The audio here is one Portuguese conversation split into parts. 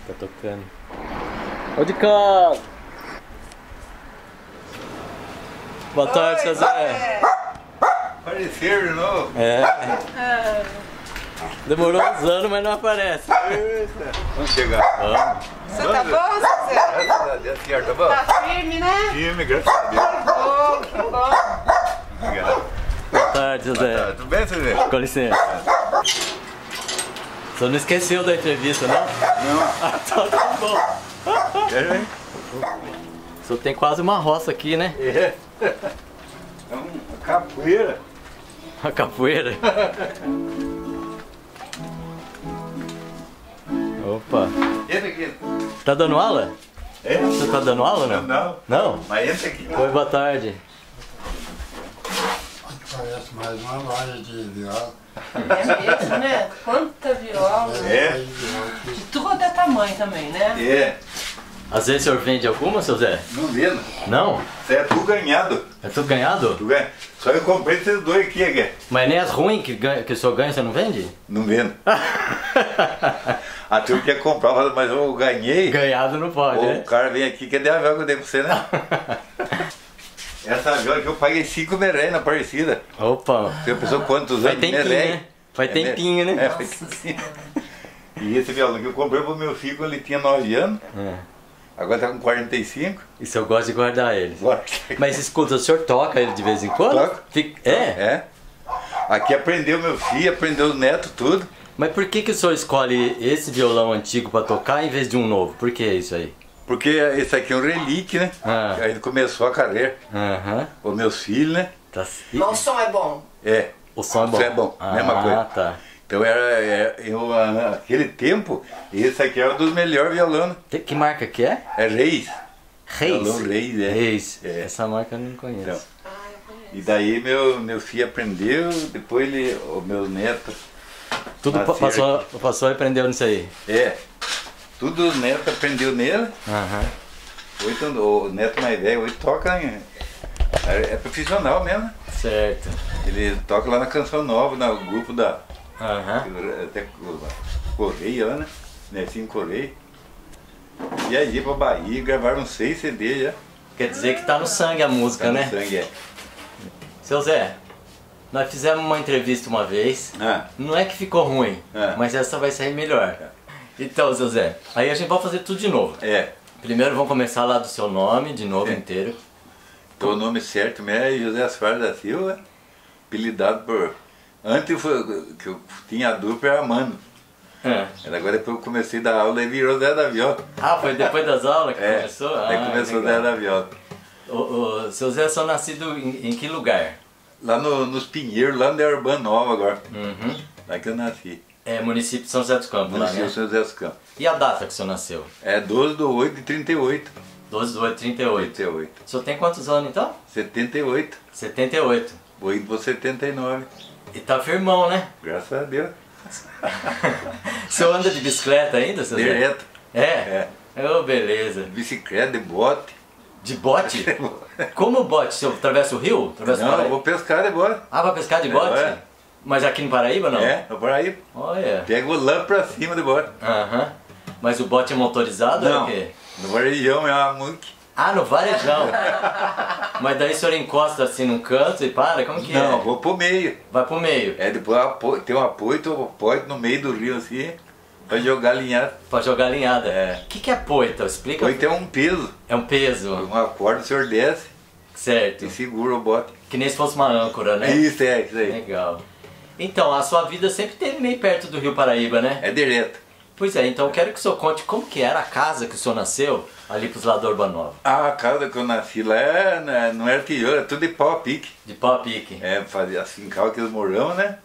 Tá tocando. Ô de casa! Boa tarde, seu Zé. Apareceram de novo. É. Demorou uns anos, mas não aparece. Eita. Vamos chegar. Vamos. Você tá bom, Zé? Graças a Deus, senhor, tá bom? Tá firme, né? Firme, graças a Deus. Que bom. Obrigado. Boa tarde, seu Tá, Zé. tudo bem, seu Zé? Com licença. Você não esqueceu da entrevista, não? Não. Ah, tá bom. É, O senhor tem quase uma roça aqui, né? é. É uma capoeira. Uma capoeira. Opa. Entra aqui. Tá dando aula? É? Você tá dando aula, não? Não. Não? Mas entra aqui. Oi, boa tarde. Parece mais uma loja de viola. É mesmo, né? Quanta viola. É? De tudo é tamanho também, né? É. Às vezes o senhor vende alguma, seu Zé? Não vendo. Não? Isso é tudo ganhado. É tudo ganhado? Tudo ganhado. Só eu comprei esses dois aqui, aqui. Mas nem as ruins que o senhor ganha, você não vende? Não vendo. A turma quer comprar, mas eu ganhei. Ganhado não pode, O né? cara vem aqui, cadê a viola que eu dei pra você, né? Essa viola que eu paguei 5 merréis na Aparecida. Opa. Você pensou quantos Faz anos de tempinho, merréis? né? Faz tempinho, né? É, faz tempinho. E esse violão que eu comprei pro meu filho quando ele tinha 9 anos. É. Agora tá com 45. E o senhor gosta de guardar eles. Agora. Mas escuta, o senhor toca ele de vez em quando? Toco. É? É. Aqui aprendeu meu filho, aprendeu os netos, tudo. Mas por que o senhor escolhe esse violão antigo pra tocar em vez de um novo? Por que isso aí? Porque esse aqui é um relíquio, né? Ah. Aí ele começou a carreira. Aham. Os meus filhos, né? Tá. Mas o som é bom. É. O som é bom. O som é bom, mesma coisa. Ah, tá. Então naquele tempo, esse aqui era um dos melhores violões. Que marca que é? É Reis. Reis. Violão Reis, é. Reis. É. Essa marca eu não conheço. Então, e daí meu filho aprendeu, depois os meus netos. Tudo nasceram passou e aprendeu nisso aí. É. Tudo os netos aprendeu nele. Aham. O neto mais velho hoje toca, é profissional mesmo. Certo. Ele toca lá na Canção Nova, no grupo da Aham. até Correia lá, né? Netinho Correia. E aí pra Bahia, gravaram 6 CDs já. Quer dizer que tá no sangue a música, Tá no né? sangue, é. Seu Zé, nós fizemos uma entrevista uma vez. Ah, Não é que ficou ruim, É. mas essa vai sair melhor. Então, seu Zé, aí a gente vai fazer tudo de novo. é. Primeiro vamos começar lá do seu nome, de novo É. inteiro. Então, o nome certo mesmo é José Asfar da Silva, apelidado por... Antes que eu tinha a dupla era Mano. É. Agora depois eu comecei a dar aula e virou Zé da Viola. Ah, foi depois das aulas que É, começou? aí começou legal. Zé da Viola. O seu Zé é só nascido em que lugar? Lá nos Pinheiros, lá onde é Urbana Nova agora. Uhum. Lá que eu nasci. É município de São José dos Campos, lá, Nasci né? em São José dos Campos. E a data que o senhor nasceu? É 12/8/38. 12/8/38. 38. O senhor tem quantos anos então? 78. 78. Vou indo para 79. E tá firmão, né? Graças a Deus. O senhor anda de bicicleta ainda, seu Zé? Direto. É? Ô, beleza. Bicicleta, de bote. De bote? Como bote? O senhor atravessa o rio? Atravessa o Não, eu Paraíba? vou pescar de bote. Ah, vai pescar de bote? É. Mas aqui no Paraíba não? É, no Paraíba. Olha. Pega o lã pra cima de bote. Aham. Mas o bote é motorizado ou é Não, o quê? no varejão é uma muque. Ah, no varejão. Mas daí o senhor encosta assim num canto e para? Como que Não, é? vou pro meio. Vai pro meio. É, depois tem um apoio, tu apoia no meio do rio assim, pra jogar linhado. Pra jogar linhada. É. O que é poita? Explica. Apoio tem um peso. É um peso. Uma corda, o senhor desce Certo. e segura o bote. Que nem se fosse uma âncora, né? Isso aí. Legal. Então, a sua vida sempre esteve meio perto do Rio Paraíba, né? É direto. Pois é, então eu quero que o senhor conte como que era a casa que o senhor nasceu ali pros lados da Urbana Nova. A casa que eu nasci lá não era tijolo, era tudo de pau a pique. De pau a pique. É, fazia, fincava aqueles morão, né?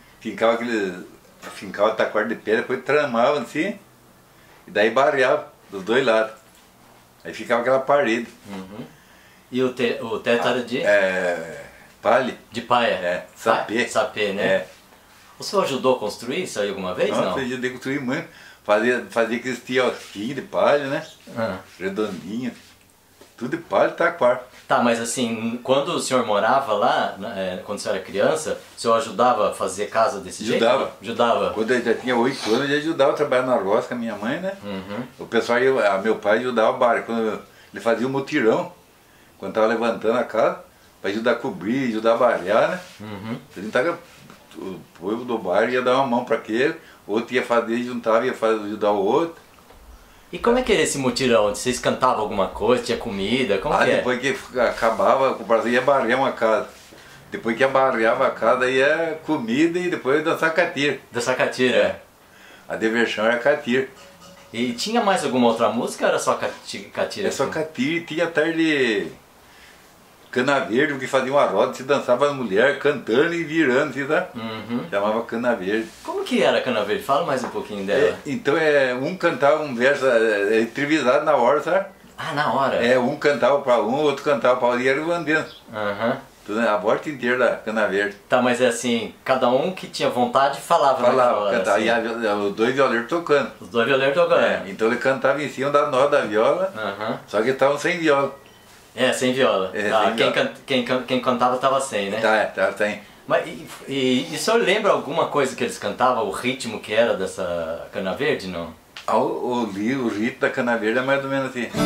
Fincava taquara de pedra, depois tramavam assim, e daí barreava dos dois lados. Aí ficava aquela parede. E o teto era de? Palha. De paia? É, sapê. Sapê, né? É. O senhor ajudou a construir isso aí alguma vez? Nossa, eu já construí muito. Fazia aqueles tiosquinhos de palha, né? Ah. Redondinho. Tudo de palha e taquara. Tá, mas assim, quando o senhor morava lá, quando o senhor era criança, o senhor ajudava a fazer casa desse jeito? Ajudava. Quando eu já tinha 8 anos, eu ajudava a trabalhar na roça com a minha mãe, né? Uhum. O pessoal, meu pai ajudava o bar. Quando ele fazia um mutirão, quando estava levantando a casa, para ajudar a cobrir, ajudar a barrear, né? Uhum. O povo do bairro ia dar uma mão para aquele, outro ia fazer, juntava, ia ajudar o outro. E como é que era esse mutirão? Vocês cantavam alguma coisa, tinha comida, como que é? Depois que acabava, o parceiro ia barrear uma casa. Depois que barreava a casa, ia comida e depois dançar catira. Dançar catira? A diversão era catira. E tinha mais alguma outra música ou era só catira? É só catira e tinha tarde cana verde, que fazia uma roda, se dançava as mulheres cantando e virando, assim, tá? Uhum. Chamava cana verde. Como que era a cana verde? Fala mais um pouquinho dela. Então um cantava um verso entrevistado na hora, sabe? Ah, na hora? Um cantava para um, outro cantava para outro e era o andando. Uhum. A volta inteira da cana verde. Tá, mas é assim, cada um que tinha vontade falava hora, cantava, assim. E os dois violeiros tocando. Os dois violeiros tocando. Então ele cantava em cima da nota da viola, só que estavam sem viola. Sem viola. Sem Quem cantava estava sem, né? Tá sem. Mas, e o senhor lembra alguma coisa que eles cantavam, o ritmo que era dessa cana verde, não? O ritmo da cana verde é mais ou menos assim.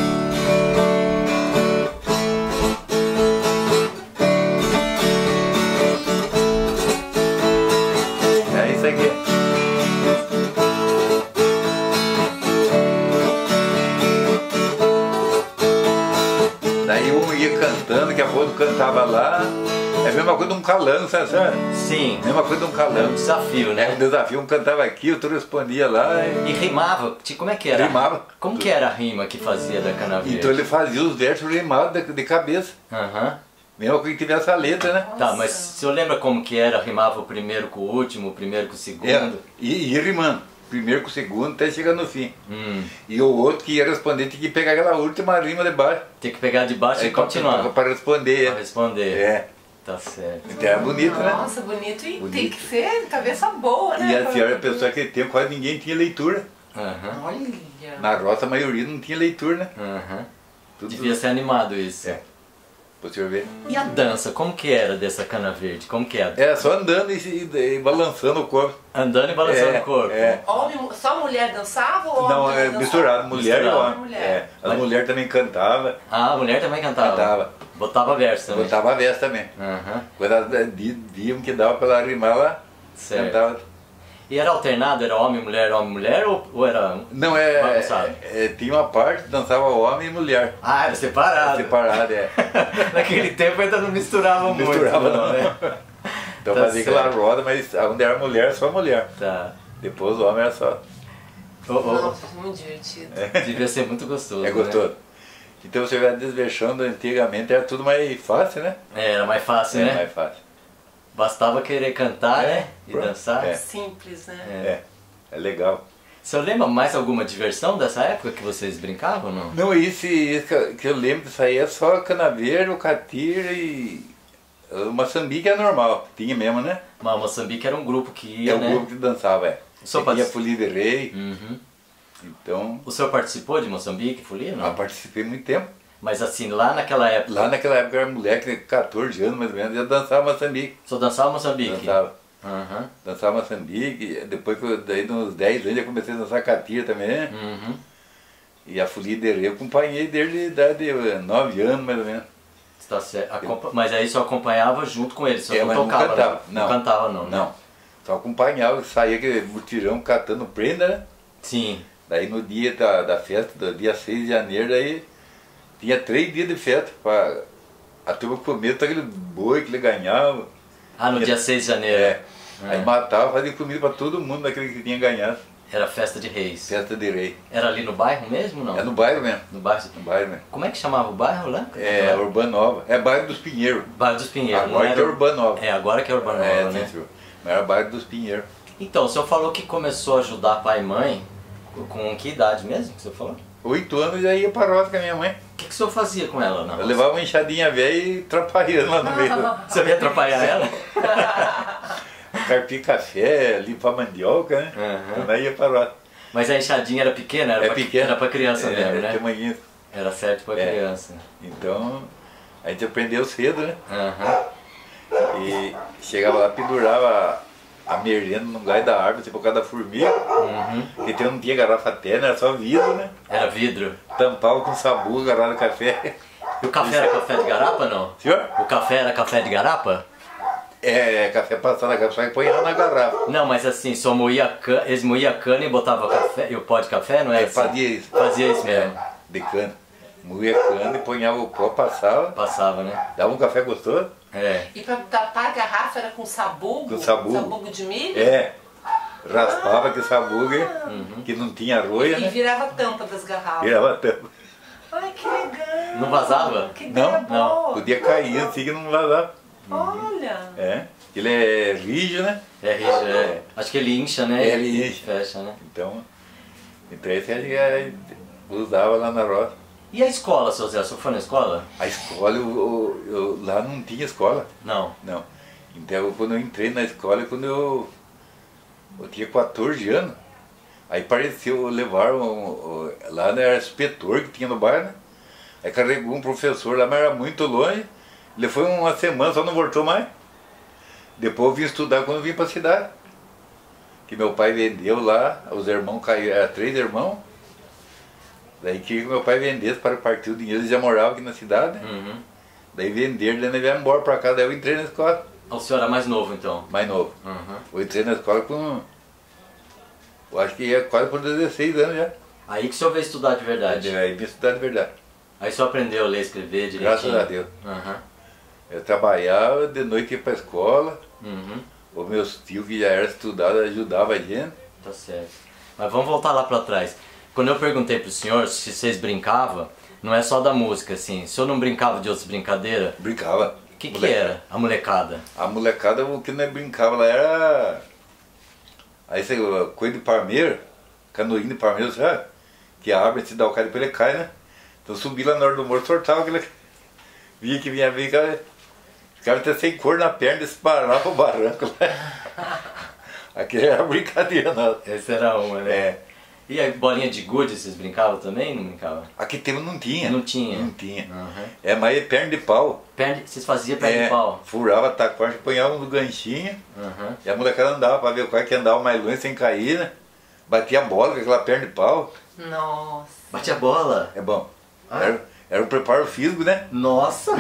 É isso aqui. Daí um ia cantando, daqui a pouco cantava lá. É a mesma coisa de um calango, sabe? Sim. Mesma coisa de um calango. É um desafio, né? Um desafio, um cantava aqui, outro respondia lá. E rimava? Como é que era? Rimava. Como que era a rima que fazia da cana verde? Então ele fazia os versos rimados de cabeça. Mesmo que tivesse a letra, né? Tá, mas o senhor lembra como que era? Rimava o primeiro com o último, o primeiro com o segundo? E ia rimando. Primeiro com o segundo até chegar no fim. E o outro que ia responder tinha que pegar aquela última rima de baixo. Tem que pegar de baixo e continuar. Para responder. Para responder. Tá certo. Então é bonito, né? Nossa, bonito e bonito. Tem que ser cabeça boa, né? E a senhora, a pessoa que tem, quase ninguém tinha leitura. Olha. Na roça a maioria não tinha leitura, né? Devia ser animado isso. Pra você ver. E a dança, como que era dessa cana verde? Como que era? Era só andando e balançando o corpo. Andando e balançando o corpo? Homem, só mulher dançava ou não, homem também misturado, mulher e homem. A mulher também cantava. Ah, a mulher também cantava? Cantava. Botava verso também? Botava verso também. Quando diam que dava pra ela rimar lá, cantava. E era alternado? Era homem, mulher ou era não, tinha uma parte que dançava homem e mulher. Ah, era separado? Separado, Naquele tempo ainda não misturava muito. Misturava não, né? Então fazia aquela roda, mas onde era mulher, só mulher. Tá. Depois o homem era só. Nossa, muito divertido. Devia ser muito gostoso. É gostoso. Né? Então você vai desvexando, antigamente era tudo mais fácil, né? Era mais fácil, né? Mais fácil. Bastava querer cantar, né? E dançar. Simples, né? É legal. O senhor lembra mais alguma diversão dessa época que vocês brincavam, não? Não, isso que eu lembro disso aí é só canaveiro, catira e... O Moçambique é normal, tinha mesmo, né? Mas o Moçambique era um grupo que ia, né? É um grupo que dançava, Tinha Folia de Rei. Então... O senhor participou de Moçambique, Folia, não? Eu participei muito tempo. Mas assim, lá naquela época... Lá naquela época eu era moleque, 14 anos mais ou menos, eu dançava Moçambique. Só dançava Moçambique? Dançava. Dançava Moçambique, depois daí nos 10 anos eu comecei a dançar catira também. E a Folia de Rei eu acompanhei desde a idade de 9 anos mais ou menos. Tá certo. Mas aí só acompanhava junto com ele, só não tocava? Não cantava, não cantava não, né? Não, só acompanhava, saía aquele mutirão catando prenda, né? Sim. Daí no dia da festa, do dia 6 de janeiro, daí tinha 3 dias de festa para a turma comer todo aquele boi que ele ganhava. Ah, no dia 6 de janeiro? Aí matava, fazia comida para todo mundo daquele que tinha ganhado. Era festa de reis? Festa de rei. Era ali no bairro mesmo, não? É no bairro mesmo. No bairro? No bairro mesmo. Como é que chamava o bairro lá? É Urbano Nova. É bairro dos Pinheiros. Bairro dos Pinheiros. Agora que é Urbano Nova. Agora que é Urbano Nova, né? Mas era bairro dos Pinheiros. Então, o senhor falou que começou a ajudar pai e mãe com que idade mesmo que você falou? 8 anos já ia para a roça com a minha mãe. O que o senhor fazia com ela, não? Eu levava uma enxadinha velha e atrapalhando lá no meio. Você ia atrapalhar ela? Carpir café, limpar mandioca, né? Daí ia para a roça. Mas a enxadinha era pequena? Era pequena. Era para criança mesmo, né? Tamanhinho. Era certo para criança. Então, A gente aprendeu cedo, né? Aham. E chegava lá, pendurava a merenda no galho da árvore, tipo, por causa da formiga. Porque não tinha garrafa térmica, era só vidro, né? Era vidro. Tampava com sabugo, garrafa de café. E o café era café de garapa, não? Senhor? O café era café de garapa? Café passado na garrafa, só que põe ela na garrafa. Não, mas assim, só moía cana, eles moíam a cana e botavam café, e o pó de café, não é assim? Fazia isso. Fazia isso mesmo. De cana. Moía a cana e ponhava o pó, passava. Passava, né? Dava um café gostoso. É. E pra tapar a garrafa era com sabugo? Com sabugo. Sabugo de milho? Raspava que sabugo, que não tinha roia, E né? virava a tampa das garrafas. Virava tampa. Ai, que legal. Não vazava? Que ideia Não, boa. podia cair assim que não vazava. Olha. Ele é rígido, né? É rígido, é. Acho que ele incha, né? Ele incha. Fecha, né? Então esse a gente usava lá na roça. E a escola, seu Zé? O senhor foi na escola? A escola, lá não tinha escola. Não. Não. Então quando eu entrei na escola, quando eu tinha 14 anos, aí pareceu levar lá era inspetor que tinha no bairro, né? Aí carregou um professor lá, mas era muito longe. Ele foi uma semana, só não voltou mais. Depois eu vim estudar quando eu vim para a cidade. Que meu pai vendeu lá, os irmãos caíram, eram 3 irmãos. Daí queria que meu pai vendesse para partir o dinheiro, eles já moravam aqui na cidade. Daí venderam, daí nós viemos embora para cá, daí eu entrei na escola. O senhor era mais novo então? Mais novo. Eu entrei na escola com, eu acho que ia quase por 16 anos já. Aí que o senhor veio estudar de verdade? Aí vim estudar de verdade. Aí o senhor aprendeu a ler e escrever direitinho? Graças a Deus. Eu trabalhava, de noite ia para a escola. Os meus tios que já eram estudados ajudavam a gente. Tá certo. Mas vamos voltar lá para trás. Quando eu perguntei pro senhor se vocês brincavam, não é só da música, assim. O senhor não brincava de outras brincadeiras? Brincava. O que era a molecada? A molecada, o que nós brincava lá era... Aí você, coisa de parmeiro, canoinho de parmeiro, sabe? Que a árvore se dá o cara e depois ele cai, né? Então subi lá na hora do morro, sortava aquele... Via que vinha vir, ficava até sem cor na perna, disparava pro barranco lá. Aquele era brincadeira nossa. Esse era uma, né? E a bolinha de gude, vocês brincavam também? Não brincavam? Aqui tempo não tinha. Não tinha? Não tinha. Mas é perna de pau. Vocês faziam perna de pau? Furava taquarte, punhava no ganchinho. E a molecada andava para ver qual que andava mais longe sem cair, né? Batia a bola com aquela perna de pau. Nossa. Batia a bola? É bom. Era um preparo físico, né? Nossa!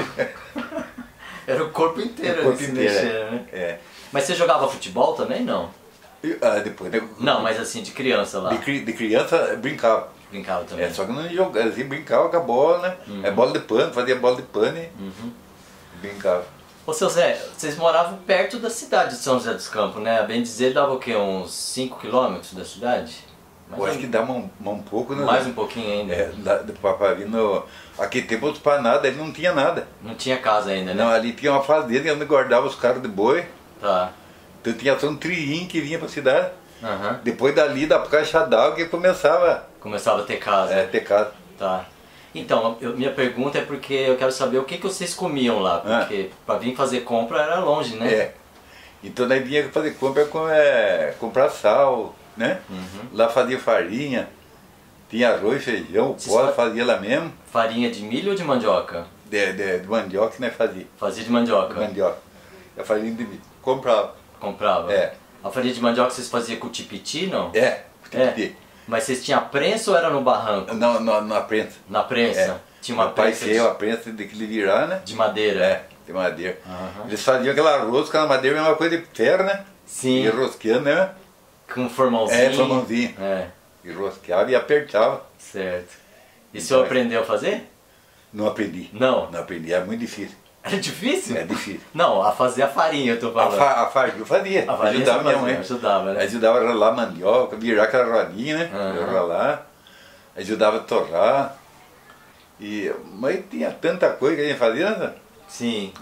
Era o corpo inteiro. O corpo inteiro, mexer, né? Mas você jogava futebol também, não? Depois, né? Não, mas assim, de criança lá. De criança, brincava. Brincava também. Só que não jogava, assim, brincava com a bola, né? Bola de pano, fazia bola de pano e brincava. Ô seu Zé, vocês moravam perto da cidade de São José dos Campos, né? A bem dizer, dava o quê? Uns 5 quilômetros da cidade? Eu acho que dá um pouco, né? Mais um pouquinho ainda. Para vir no... Aquele tempo para nada, ele não tinha nada. Não tinha casa ainda, né? Não, ali tinha uma fazenda onde guardava os carros de boi. Tá. Então tinha só um trilhinho que vinha para a cidade. Uhum. Depois dali, da caixa d'água, que começava a ter casa. Ter casa. Tá. Então, minha pergunta é porque eu quero saber o que vocês comiam lá. Porque para vir fazer compra era longe, né? Então nós vinha fazer compra, comprar sal, né? Lá fazia farinha, tinha arroz, feijão, pó, fazia lá mesmo. Farinha de milho ou de mandioca? De mandioca que nós fazia. Fazia de mandioca? De mandioca. A farinha de milho. Comprava. Comprava? A farinha de mandioca vocês faziam com tipiti, não? Tipiti. Mas vocês tinham a prensa ou era no barranco? Não, na prensa. Na prensa? Tinha uma prensa. Meu pai a prensa de que ele virar, né? De madeira? De madeira. Eles faziam aquela rosca na madeira, a mesma coisa de ferro, né? Sim. E rosqueando, né? Com formãozinho? Formãozinho. E rosqueava e apertava. Certo. E o senhor aprendeu a fazer? Não aprendi. Não? Não aprendi, é muito difícil. Era difícil? É difícil. Não, a fazer a farinha, eu tô falando. A farinha eu fazia. A farinha ajudava minha mãe. Ajudava, né? Ajudava a ralar mandioca, virar aquela rodinha, né? Ralar. Ajudava a torrar. Mas tinha tanta coisa que a gente fazia, né? Sim.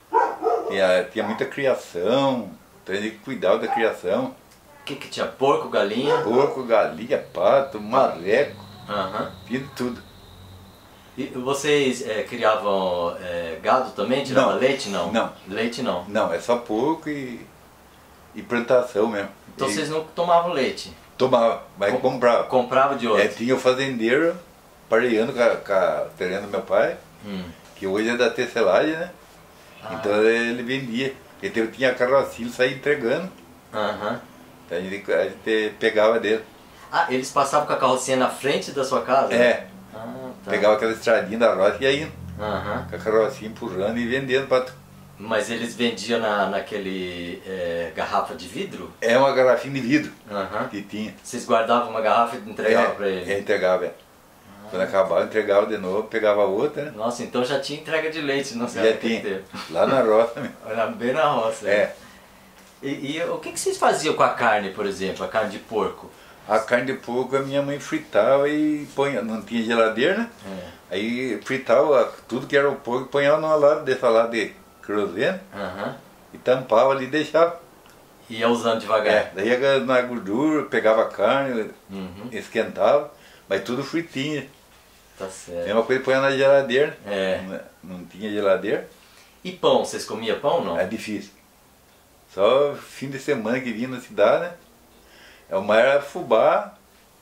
Tinha muita criação, então a gente cuidava da criação. O que tinha? Porco, galinha? Porco, galinha, pato, marreco, tinha de tudo. E vocês criavam gado também? Tirava leite, não? Não. Leite não? Não, é só porco e plantação mesmo. Então vocês não tomavam leite? Tomava, mas comprava. Comprava de outro? Tinha o fazendeiro pareando com a terreno do meu pai, que hoje é da tecelagem, né? Então ele vendia. Ele tinha carrocinha, ele saía entregando. Aham. Então a gente pegava dele. Ah, eles passavam com a carrocinha na frente da sua casa? É. Ah, tá. Pegava aquela estradinha da roça e ia indo. Aham. Com a carrocinha empurrando e vendendo pra tu. Mas eles vendiam naquele garrafa de vidro? É uma garrafinha de vidro Aham. que tinha. Vocês guardavam uma garrafa e entregavam pra ele? Entregava, é. Quando acabava, entregava de novo, pegava outra, né? Nossa, então já tinha entrega de leite, não sei. Já tinha. Lá na roça mesmo. Olha, bem na roça. É. E o que vocês faziam com a carne, por exemplo, a carne de porco? A carne de porco a minha mãe fritava e punha, não tinha geladeira, né? É. Aí fritava tudo que era o porco, punhava numa lata dessa lá de querosene Aham. e tampava ali e deixava. Ia usando devagar. Daí ia na gordura, pegava a carne, Uhum. esquentava, mas tudo fritinho. Tá certo. Mesma coisa punha na geladeira. É. Não tinha geladeira, E pão, vocês comiam pão ou não? é difícil. Só fim de semana que vinha na cidade, né? O mais era fubá,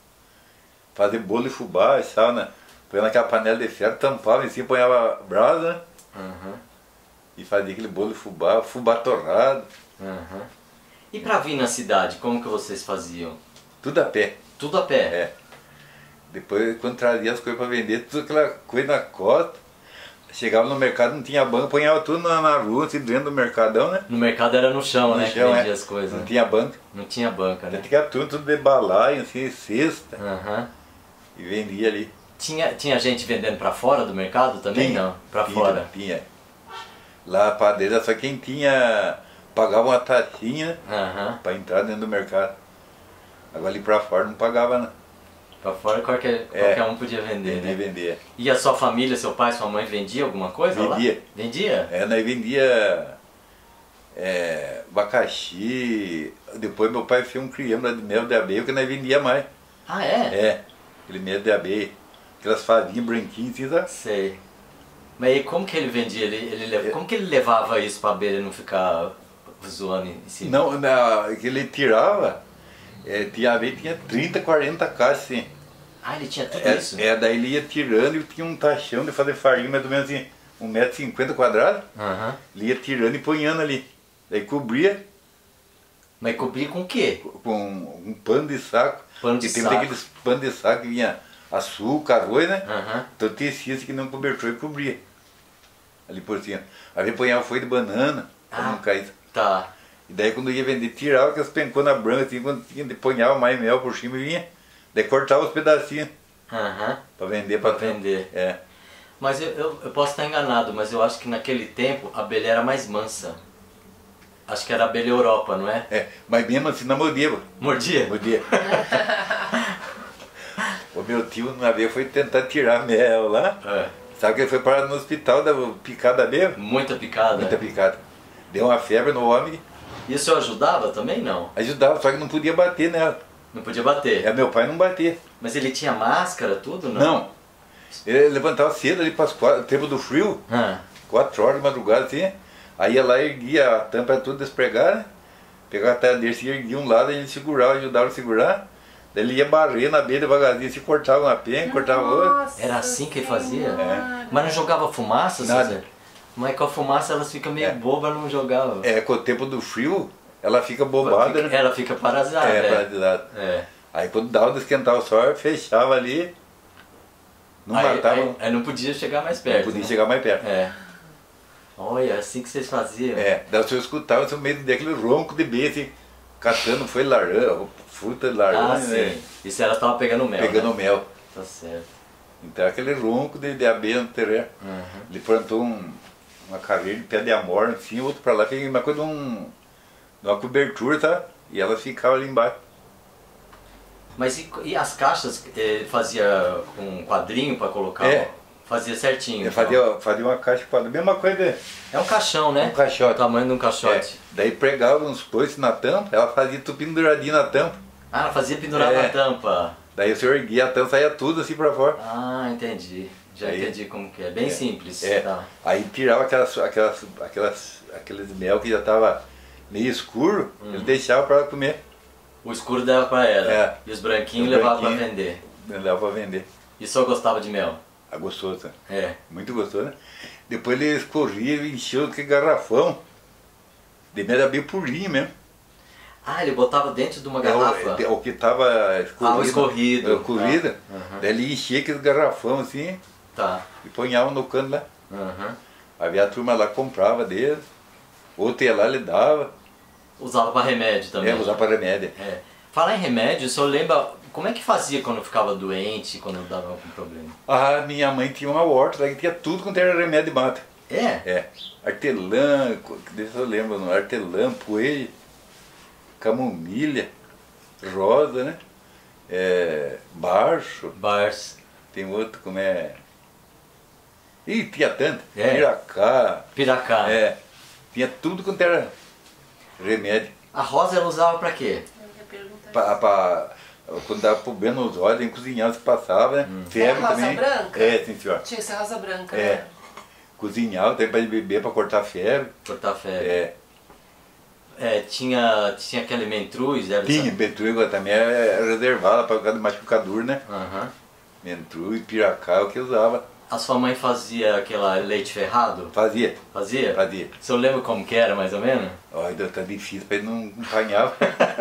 fazer bolo de fubá, sal, né? Põe naquela panela de ferro, tampava em cima, ponhava brasa, né? Uhum. E fazia aquele bolo de fubá, fubá torrado, Uhum. E pra vir na cidade, como que vocês faziam? tudo a pé. Tudo a pé? É. Depois, quando trazia as coisas para vender, tudo aquela coisa na costa. Chegava no mercado, não tinha banco, ponhava tudo na rua, assim, dentro do mercadão, né? No mercado era no chão, né? No Que chão, vendia é. as coisas. Não tinha banca. Não tinha banca, né? Tinha tudo de balaio, assim, cesta, Aham. e vendia ali. Tinha gente vendendo pra fora do mercado também? Tinha, Não, pra tinha, fora. Tinha. Lá a padeira, só quem tinha, pagava uma taxinha Aham. para entrar dentro do mercado. Agora ali pra fora não pagava, não. Pra fora qualquer um podia vender, Vendia, né? vendia. E a sua família, seu pai, sua mãe vendia alguma coisa lá? Vendia. Vendia? Nós vendia abacaxi. Depois meu pai fez um criamba de mel de abelha que nós vendia mais. Ah, é? É, aquele mel de abelha. Aquelas favinhas branquinhas, assim, sabe? Sei. Mas aí como que ele vendia? Como que ele levava isso pra abelha não ficar zoando em cima? Não, que ele tirava, tinha abelha, tinha 30, 40 caixas, assim. Ah, ele tinha tudo isso? Daí ele ia tirando e tinha um tachão de fazer farinha, mais ou menos assim, 1,50 m quadrados. Aham. Ele ia tirando e ponhando ali. Daí cobria Mas cobria com o quê? com um pano de saco. Pano de e tem saco. aqueles panos de saco que vinha açúcar, arroz, né? Aham. Então tecia assim que não cobertor e cobria. Ali por cima. Aí ponhava folha de banana, pra Ah. não cair. Tá. E daí quando ia vender, tirava aquelas penconas brancas, assim, quando tinha, ponhava mais mel por cima e vinha. Daí cortava os pedacinhos Aham. pra vender Pra pra vender. É. Mas eu posso estar enganado, mas eu acho que naquele tempo a abelha era mais mansa. Acho que era a abelha Europa, não é? Mas mesmo assim não mordia, pô. Mordia? Mordia. O meu tio uma vez foi tentar tirar mel lá. É. Sabe que ele foi parar no hospital da picada mesmo? Muita picada? Muita picada. Deu uma febre no homem, E o senhor ajudava também, não? ajudava, só que não podia bater nela. Não podia bater? Meu pai não batia. Mas ele tinha máscara, tudo, não? Não. Ele levantava cedo ali para as 4, tempo do frio, Ah. 4 horas de madrugada assim. Aí ia lá, erguia a tampa tudo despregada, né? Pegava a tadeira, se erguia um lado, a gente segurava, ajudava a segurar. Daí ele ia barrer na beira devagarzinho, se cortava uma penha, cortava outra. Nossa Era assim que ele fazia? Senhora. Mas não jogava fumaça, Nada. Zé? Mas com a fumaça elas ficam meio bobas, não jogava. Com o tempo do frio, ela fica bobada, né? Ela fica paralisada. Paralisada. É. Aí quando dava de esquentar o sol, fechava ali, não matava, Aí não podia chegar mais não perto. podia né? chegar mais perto. É. Olha, assim que vocês faziam. Daí eu escutava no meio daquele ronco de beijo, assim, catando foi laranja, fruta de laranja, Ah, sim. né? Isso ela estava pegando mel. Pegando né? mel. Tá certo. Então aquele ronco de abelha no terreno. Uhum. Ele plantou uma caveira de pé de amor assim, outro pra lá, tem uma coisa de uma cobertura, tá? E ela ficava ali embaixo. Mas e as caixas fazia com quadrinho para colocar? Fazia certinho. Eu então. fazia uma caixa quadrada, mesma coisa, É um caixão, né? um caixote. O tamanho de um caixote. Daí pregava uns coices na tampa, ela fazia tudo penduradinho na tampa. Ah, ela fazia pendurado na tampa. Daí o senhor erguia a tampa, saía tudo assim pra fora. Ah, entendi. Já Aí- entendi como que é. Bem simples. É. Tá. Aí tirava aqueles mel que já tava meio escuro, ele deixava pra ela comer. O escuro dava pra ela. É. E os branquinhos Os levava pra branquinhos. vender. Ele dava pra vender. E só gostava de mel. Gostoso, né? É. Muito gostoso, né? Depois ele escorria e encheu aquele garrafão. De média bem purinho mesmo. Ah, ele botava dentro de uma garrafa? O que estava escorrido. Ah, o escorrido. Escorrido. Tá. Uhum. Daí ele enchia aquele garrafão assim Tá. e ponhava no canto lá. Uhum. Havia a turma lá que comprava dele. Outro ia lá, ele dava. Usava para remédio também? Usava para remédio. É. Falar em remédio, o senhor lembra como é que fazia quando ficava doente, quando dava algum problema? Ah, minha mãe tinha uma horta lá que tinha tudo quanto era remédio de mata. É? Hortelã, deixa eu lembro, não, hortelã, poeira, camomilha, rosa, né? Barço, tem outro como é... Ih, tinha tanto, Piracá. Tinha tudo quanto era remédio. A rosa ela usava pra quê? Quando dava problema nos olhos, em cozinhar se passava, né? Febre rosa também. branca? Sim, senhor. Tinha que ser rosa branca, né? Cozinhava também para beber, para cortar febre. Cortar febre. Tinha aquele mentruz? Tinha, mentruz também era reservada para causa de machucador, né? Uhum. Mentruz, piracá, o que usava. A sua mãe fazia aquela leite ferrado? Fazia. Fazia? Fazia. O senhor lembra como que era, mais ou menos? Olha, tá difícil para ele não apanhar.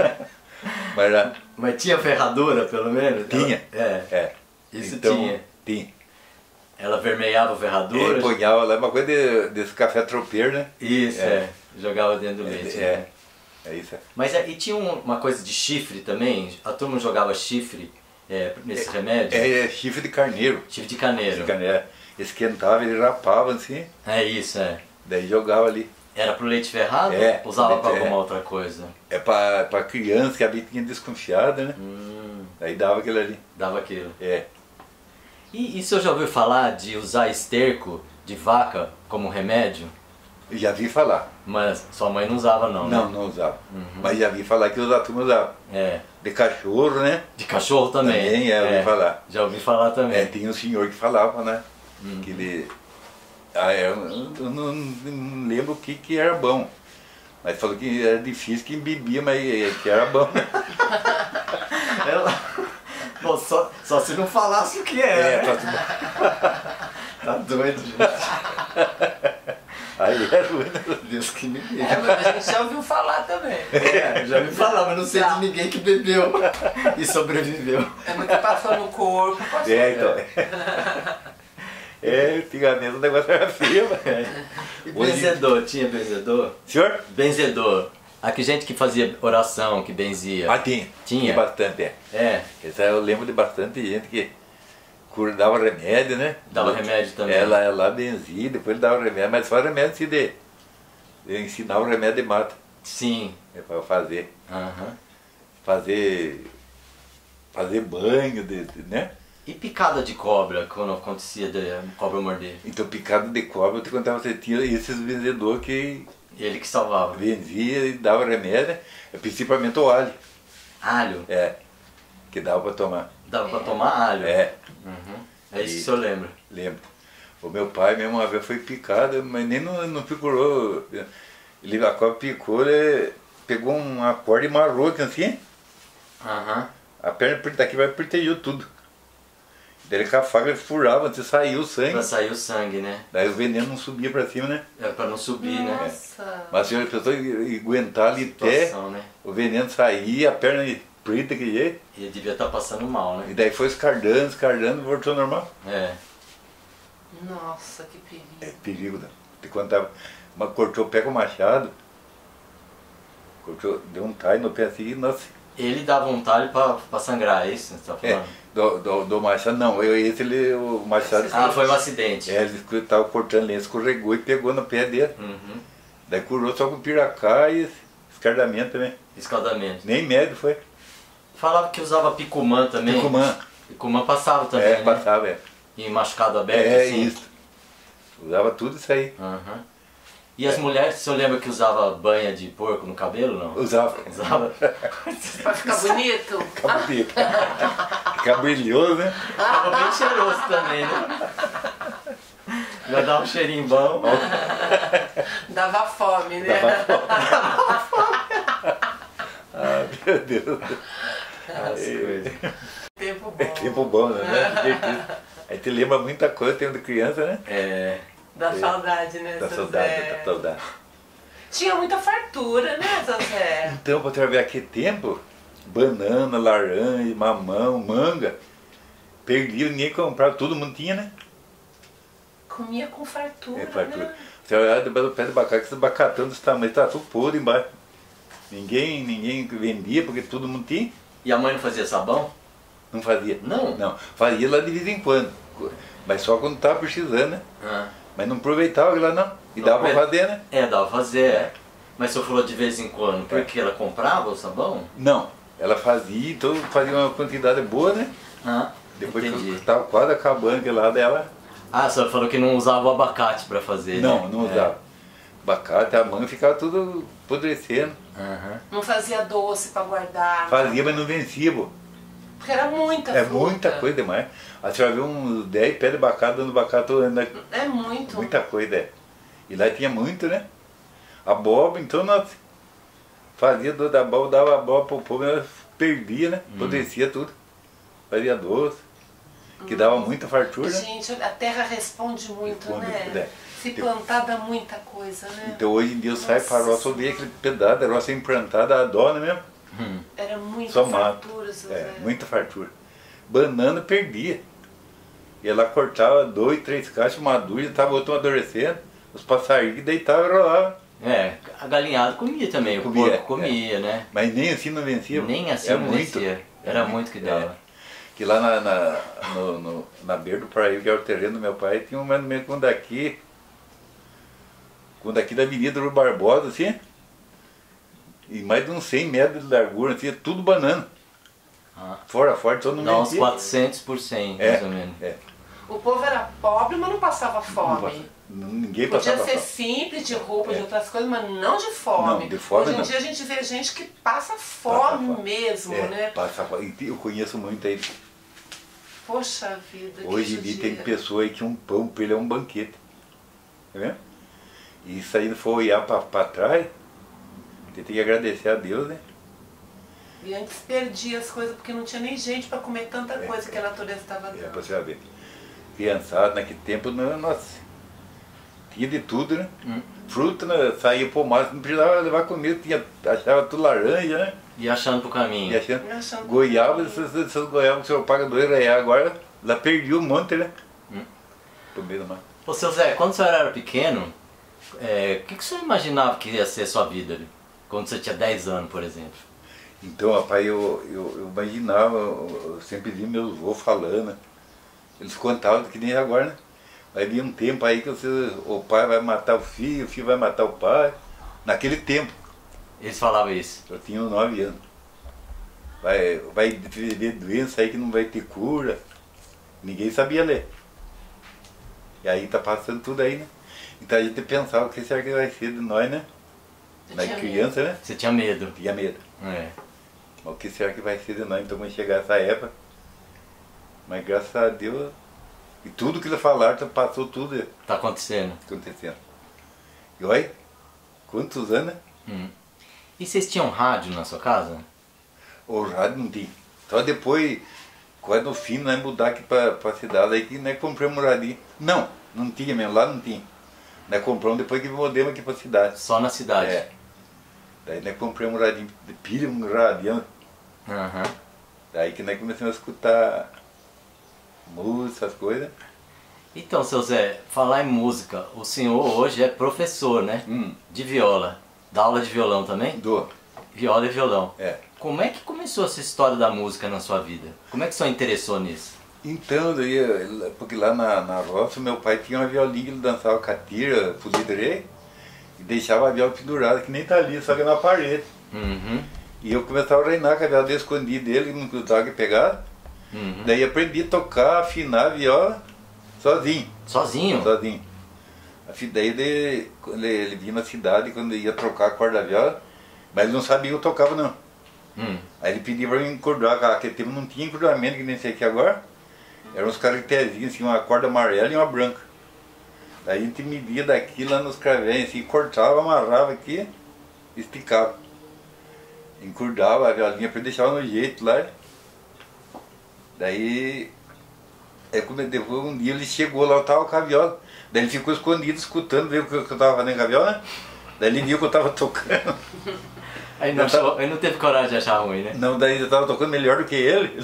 Mas tinha ferradura, pelo menos? Tinha. Isso então, tinha. Tinha. Ela vermelhava a ferradura? Ele ponhava lá uma coisa desse café tropeiro, né? Isso, jogava dentro do leite. É isso. Mas e tinha uma coisa de chifre também? A turma jogava chifre nesse remédio? Chifre de carneiro. Chifre de carneiro. Esquentava, ele rapava assim. É isso, Daí jogava ali. Era pro leite ferrado? Usava para alguma outra coisa? Pra criança que a tinha desconfiada, né? Daí dava aquilo ali. Dava aquilo. E o senhor já ouviu falar de usar esterco de vaca como remédio? Já vi falar. Mas sua mãe não usava não, né? Não usava. Mas já vi falar que a turma usava. De cachorro, né? De cachorro também? Também, ouvi falar. Já ouvi falar também. Tinha um senhor que falava, né? Que ele... eu não lembro o que era bom. Mas falou que era difícil quem bebia, mas que era bom. Bom, só se não falasse o que era. Tá doido, gente. Aí é ruim, Deus que me livre. Mas a gente já ouviu falar também. Já ouvi falar, mas não sei de ninguém que bebeu e sobreviveu. Muito passou no corpo. Então. Antigamente o negócio era feio. E benzedor, tinha benzedor? Senhor? Benzedor. Aqui gente que fazia oração, que benzia. Tinha. Tinha? Bastante, Esse eu lembro de bastante gente que dava remédio, né? Dava remédio também. Ela benzia, depois ele dava remédio, mas só remédio assim de... Eu ensinava o remédio de mata. Sim. Para fazer. Fazer banho, né? E picada de cobra, quando acontecia de cobra morder? Então picada de cobra, eu te contava, você tinha esses vendedores que... Ele que salvava. Vendia e dava remédio, principalmente o alho. Alho? Que dava para tomar. Dava para tomar alho? É isso que o senhor lembra? Lembro. O meu pai mesmo uma vez foi picado, mas nem não procurou. A cobra picou, ele pegou uma corda e amarrou assim. A perna daqui vai protegeu tudo. Daí com a faca ele furava, antes saiu o sangue. Pra sair o sangue, né? Daí o veneno não subia pra cima, né? Pra não subir, né? Mas se a pessoa aguentar ali até o veneno sair, a perna preta que jeito. Ele devia estar passando mal, né? E daí foi escardando, voltou normal. Nossa, que perigo. Perigo, né? Quando tava, mas cortou o pé com o machado, deu um talho no pé assim, nossa. Ele dava um talho pra sangrar, é isso que você tá falando? Do machado não, o machado... foi um acidente. Ele estava cortando lenha, escorregou e pegou no pé dele. Daí curou só com piracá e escardamento também. Escaldamento. Nem médio foi. Falava que usava picumã também. Picumã passava também, né? Passava, E machucado aberto, assim? Isso. Usava tudo isso aí. E as mulheres, o senhor lembra que usava banha de porco no cabelo, não? Usava. Pra ficar bonito? Ficava bonito. Ficava brilhoso, né? Ficava bem cheiroso também, né? Já dava um cheirinho bom. Dava fome, né? Dava fome. Meu Deus. Tempo bom. Tempo bom, né? A gente lembra muita coisa, tempo de criança, né? Dá saudade, né, Da Zé saudade, Zé? da saudade. Tinha muita fartura, né, Zé? Então, para trabalhar aquele tempo, banana, laranja, mamão, manga, perdia, ninguém comprava, todo mundo tinha, né? Comia com fartura, Fartura. né? Você olhava debaixo do pé do abacate, esse abacatão desse tamanho, tá tudo podre embaixo. Ninguém vendia, porque todo mundo tinha. E a mãe não fazia sabão? Não fazia. Não? Não. Fazia lá de vez em quando. Mas só quando estava precisando, né? Ah. Mas não aproveitava lá não. E Não dava para aprovei- fazer, né? É, dava pra fazer. É. Mas o senhor falou de vez em quando, porque ela comprava o sabão? Não. Ela fazia, então fazia uma quantidade boa, né? Ah, Depois que entendi. estava quase acabando aquele lá dela. Ah, a senhora falou que não usava o abacate pra fazer, Não, né? não usava. Abacate, a manga ficava tudo apodrecendo. Aham. Não fazia doce pra guardar. Fazia, mas não vencia, pô. Porque era muita É fruta. muita coisa demais. A senhora viu uns 10 pés de abacate dando abacate, É muito. muita coisa, é. E lá tinha muito, né? Abóbora, então nós fazia da abóbora, dava abóbora pro povo, ela perdia, né? Apodrecia tudo. Fazia doce, que dava muita fartura, né? Gente, a terra responde muito, Responde, né? né? Se plantar dá muita coisa, né? Então hoje em dia eu saio Nossa para a roça, eu vi aquele pedaço da roça implantada, a dona mesmo. Era muita Só mato. fartura, seu É, Zé. muita fartura. Banana perdia. E ela cortava 2, 3 caixas maduras, já estava outro amadurecendo. Os passarinhos deitavam e rolavam. É, a galinhada comia também, Comia, o porco comia, né? Mas nem assim não vencia. Nem assim É não muito. vencia. Era muito que dava. Que lá na beira do paraíso, que era o terreno do meu pai, tinha um mais ou menos com daqui da Avenida do Barbosa, assim, e mais de uns 100 metros de largura, assim, tudo banana. Ah. Fora, só não Dá uns vendia. 400 por 100, mais ou menos. É. O povo era pobre, mas não passava fome. Ninguém Podia passava ser fome. simples, de roupa, de outras coisas, mas não de fome. Não, de fome Hoje em não. dia a gente vê gente que passa fome, fome. mesmo, né? Passa fome. E eu conheço muito aí. Poxa vida, que Hoje em dia tem judiaria. pessoa aí que um pão pra ele é um banquete. Tá vendo? E isso aí não for olhar pra trás, você tem que agradecer a Deus, né? E antes perdia as coisas porque não tinha nem gente para comer tanta coisa que a natureza estava É pra dando. você ver. Criançada, naquele tempo, nossa, tinha de tudo, né? Fruta, né? Saía por mais, não precisava levar comida, achava tudo laranja, né? E achando pro caminho. E achando, E achando goiaba, que- essas goiabas que o senhor paga R$2, agora lá perdi um monte, né? Por meio do mar. Ô, seu Zé, quando o senhor era pequeno, o que o senhor imaginava que ia ser a sua vida ali? Quando você tinha 10 anos, por exemplo. Então, rapaz, eu imaginava, eu sempre vi meus avôs falando, eles contavam que nem agora, né? Vai vir um tempo aí que o pai vai matar o filho vai matar o pai. Naquele tempo, Eles falavam isso. eu tinha 9 anos. Vai viver doença aí que não vai ter cura. Ninguém sabia ler. E aí tá passando tudo aí, né? Então a gente pensava, o que será que vai ser de nós, né? Eu Na tinha criança, né? Você tinha medo. Tinha medo. É. Mas o que será que vai ser de nós? Então quando chegar essa época. Mas graças a Deus, e tudo que eles falaram, passou tudo Tá acontecendo. acontecendo. E olha, quantos anos, né? E vocês tinham rádio na sua casa? O rádio não tinha. Só depois, quase no fim, nós mudar aqui pra cidade, aí que nós compramos um radinho. Não tinha mesmo, lá não tinha. Nós compramos depois que mudamos aqui pra cidade. Só na cidade? É. Daí nós compramos um radinho de pilha, um radião. Aham. Daí que nós começamos a escutar música, essas coisas. Então, seu Zé, falar em música, o senhor hoje é professor, né? De viola. Dá aula de violão também? Do. Viola e violão. É. Como é que começou essa história da música na sua vida? Como é que o senhor interessou nisso? Então, porque lá na roça meu pai tinha uma violinha, ele dançava catira, polidré, e deixava a viola pendurada, que nem tá ali, só que na parede. Uhum. E eu começava a reinar com a viola dele, escondi dele, não gostava que pegar. Uhum. Daí aprendi a tocar, afinar a viola sozinho. Sozinho? Sozinho. Daí ele vinha na cidade quando ia trocar a corda da viola, mas ele não sabia que eu tocava não. Aí ele pedia pra mim encordar, aquele tempo não tinha encordamento que nem sei aqui agora. Eram uns caracterezinhos, assim, uma corda amarela e uma branca. Daí a gente media daqui lá nos cravéis, assim, cortava, amarrava aqui, esticava. Encordava a violinha para deixar no jeito lá. Daí Depois um dia ele chegou lá, eu tava com a viola. Daí ele ficou escondido, escutando, viu que eu tava fazendo com a viola. Daí ele viu que eu tava tocando. Aí não teve coragem de achar ruim, né? Não, daí eu tava tocando melhor do que ele.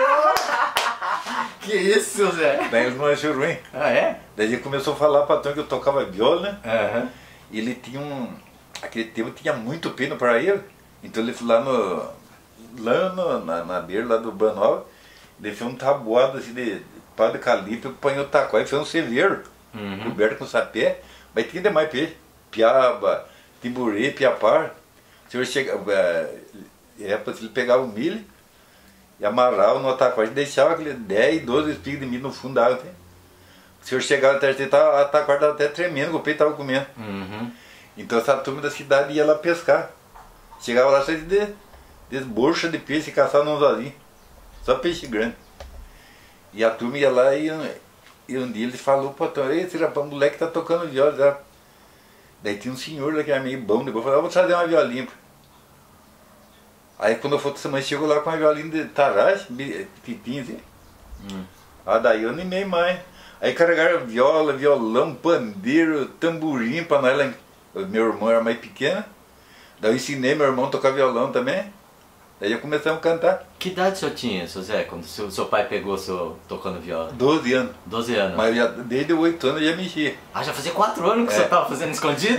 Que isso, Zé? Daí ele não achou ruim. Ah, é? Daí ele começou a falar pra Tom que eu tocava viola, né? Aham. E ele tinha aquele tempo tinha muito pino para ele. Então ele foi na beira lá do Banova, ele fez um tabuado assim de pau de calibre, apanhou o taco, aí fez um ceveiro, coberto com sapé, mas tinha demais peixe, piaba, timburê, piapar. O senhor chegava, ele pegava o milho e amarrava no taquari e deixava aquele 10, 12 espigas de milho no fundo da água. Assim. O senhor chegava até o taquari estava até tremendo, o peito estava comendo. Então essa turma da cidade ia lá pescar. Chegava lá cheio de borcha de peixe e caçava num vasinho. Só peixe grande. E a turma ia lá e um dia ele falou para o Tom, esse rapaz, o moleque tá tocando viola já. Daí tinha um senhor lá que era meio bom, depois falou, vou trazer uma violinha. Aí quando eu fui essa semana, chegou lá com uma violinha de tarraxa, pipinho assim. Daí eu animei mais. Aí carregaram viola, violão, pandeiro, tamborim para nós lá. Meu irmão era mais pequeno. Daí eu ensinei meu irmão a tocar violão também. Daí eu começamos a cantar. Que idade o senhor tinha, seu Zé, quando seu pai pegou o senhor tocando viola? 12 anos. 12 anos. Mas desde 8 anos eu já mexia. Ah, já fazia 4 anos que o senhor estava fazendo escondido?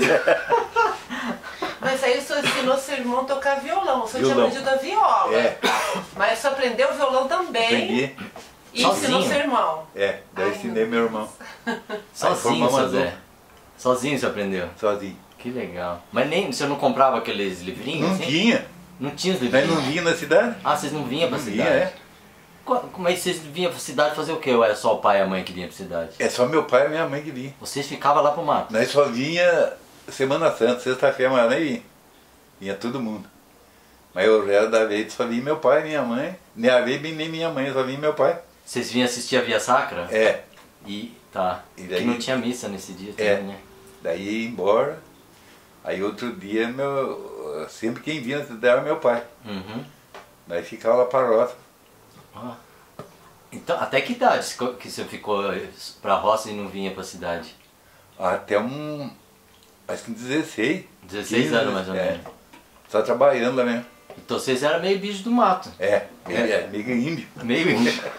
Mas aí o senhor ensinou seu irmão a tocar violão. O senhor tinha Violão. aprendido a viola. É. Mas o senhor aprendeu violão também. Aprendi. E ensinou Sozinho? seu irmão. Daí eu ensinei meu irmão. Sozinho, formamos seu as Zé? Sozinho você aprendeu? Sozinho. Que legal. Mas nem, você não comprava aqueles livrinhos? Não assim? tinha. Não tinha os Nós livrinhos? não vinha na cidade. Ah, vocês não vinham pra Não cidade? vinha, é. Mas vocês vinham pra cidade fazer o quê? Ou era só o pai e a mãe que vinham pra cidade? É só meu pai e minha mãe que vinha. Vocês ficavam lá pro mato? Nós só vinha Semana Santa, sexta-feira, mas nem vinha. Vinha todo mundo. Mas o resto da vez só vinha meu pai e minha mãe. Nem a vez nem minha mãe, só vinha meu pai. Vocês vinham assistir a Via Sacra? É. Tá. E daí- Que não tinha missa nesse dia É. também, né? Daí ia embora. Aí outro dia, sempre quem vinha na cidade era meu pai. Nós ficava lá para a roça. Ah. Então, até que idade que você ficou pra roça e não vinha pra cidade? Até acho que 16. 16 15, anos mais ou menos. Só trabalhando lá mesmo. Então vocês eram meio bicho do mato. Meio índio. Meio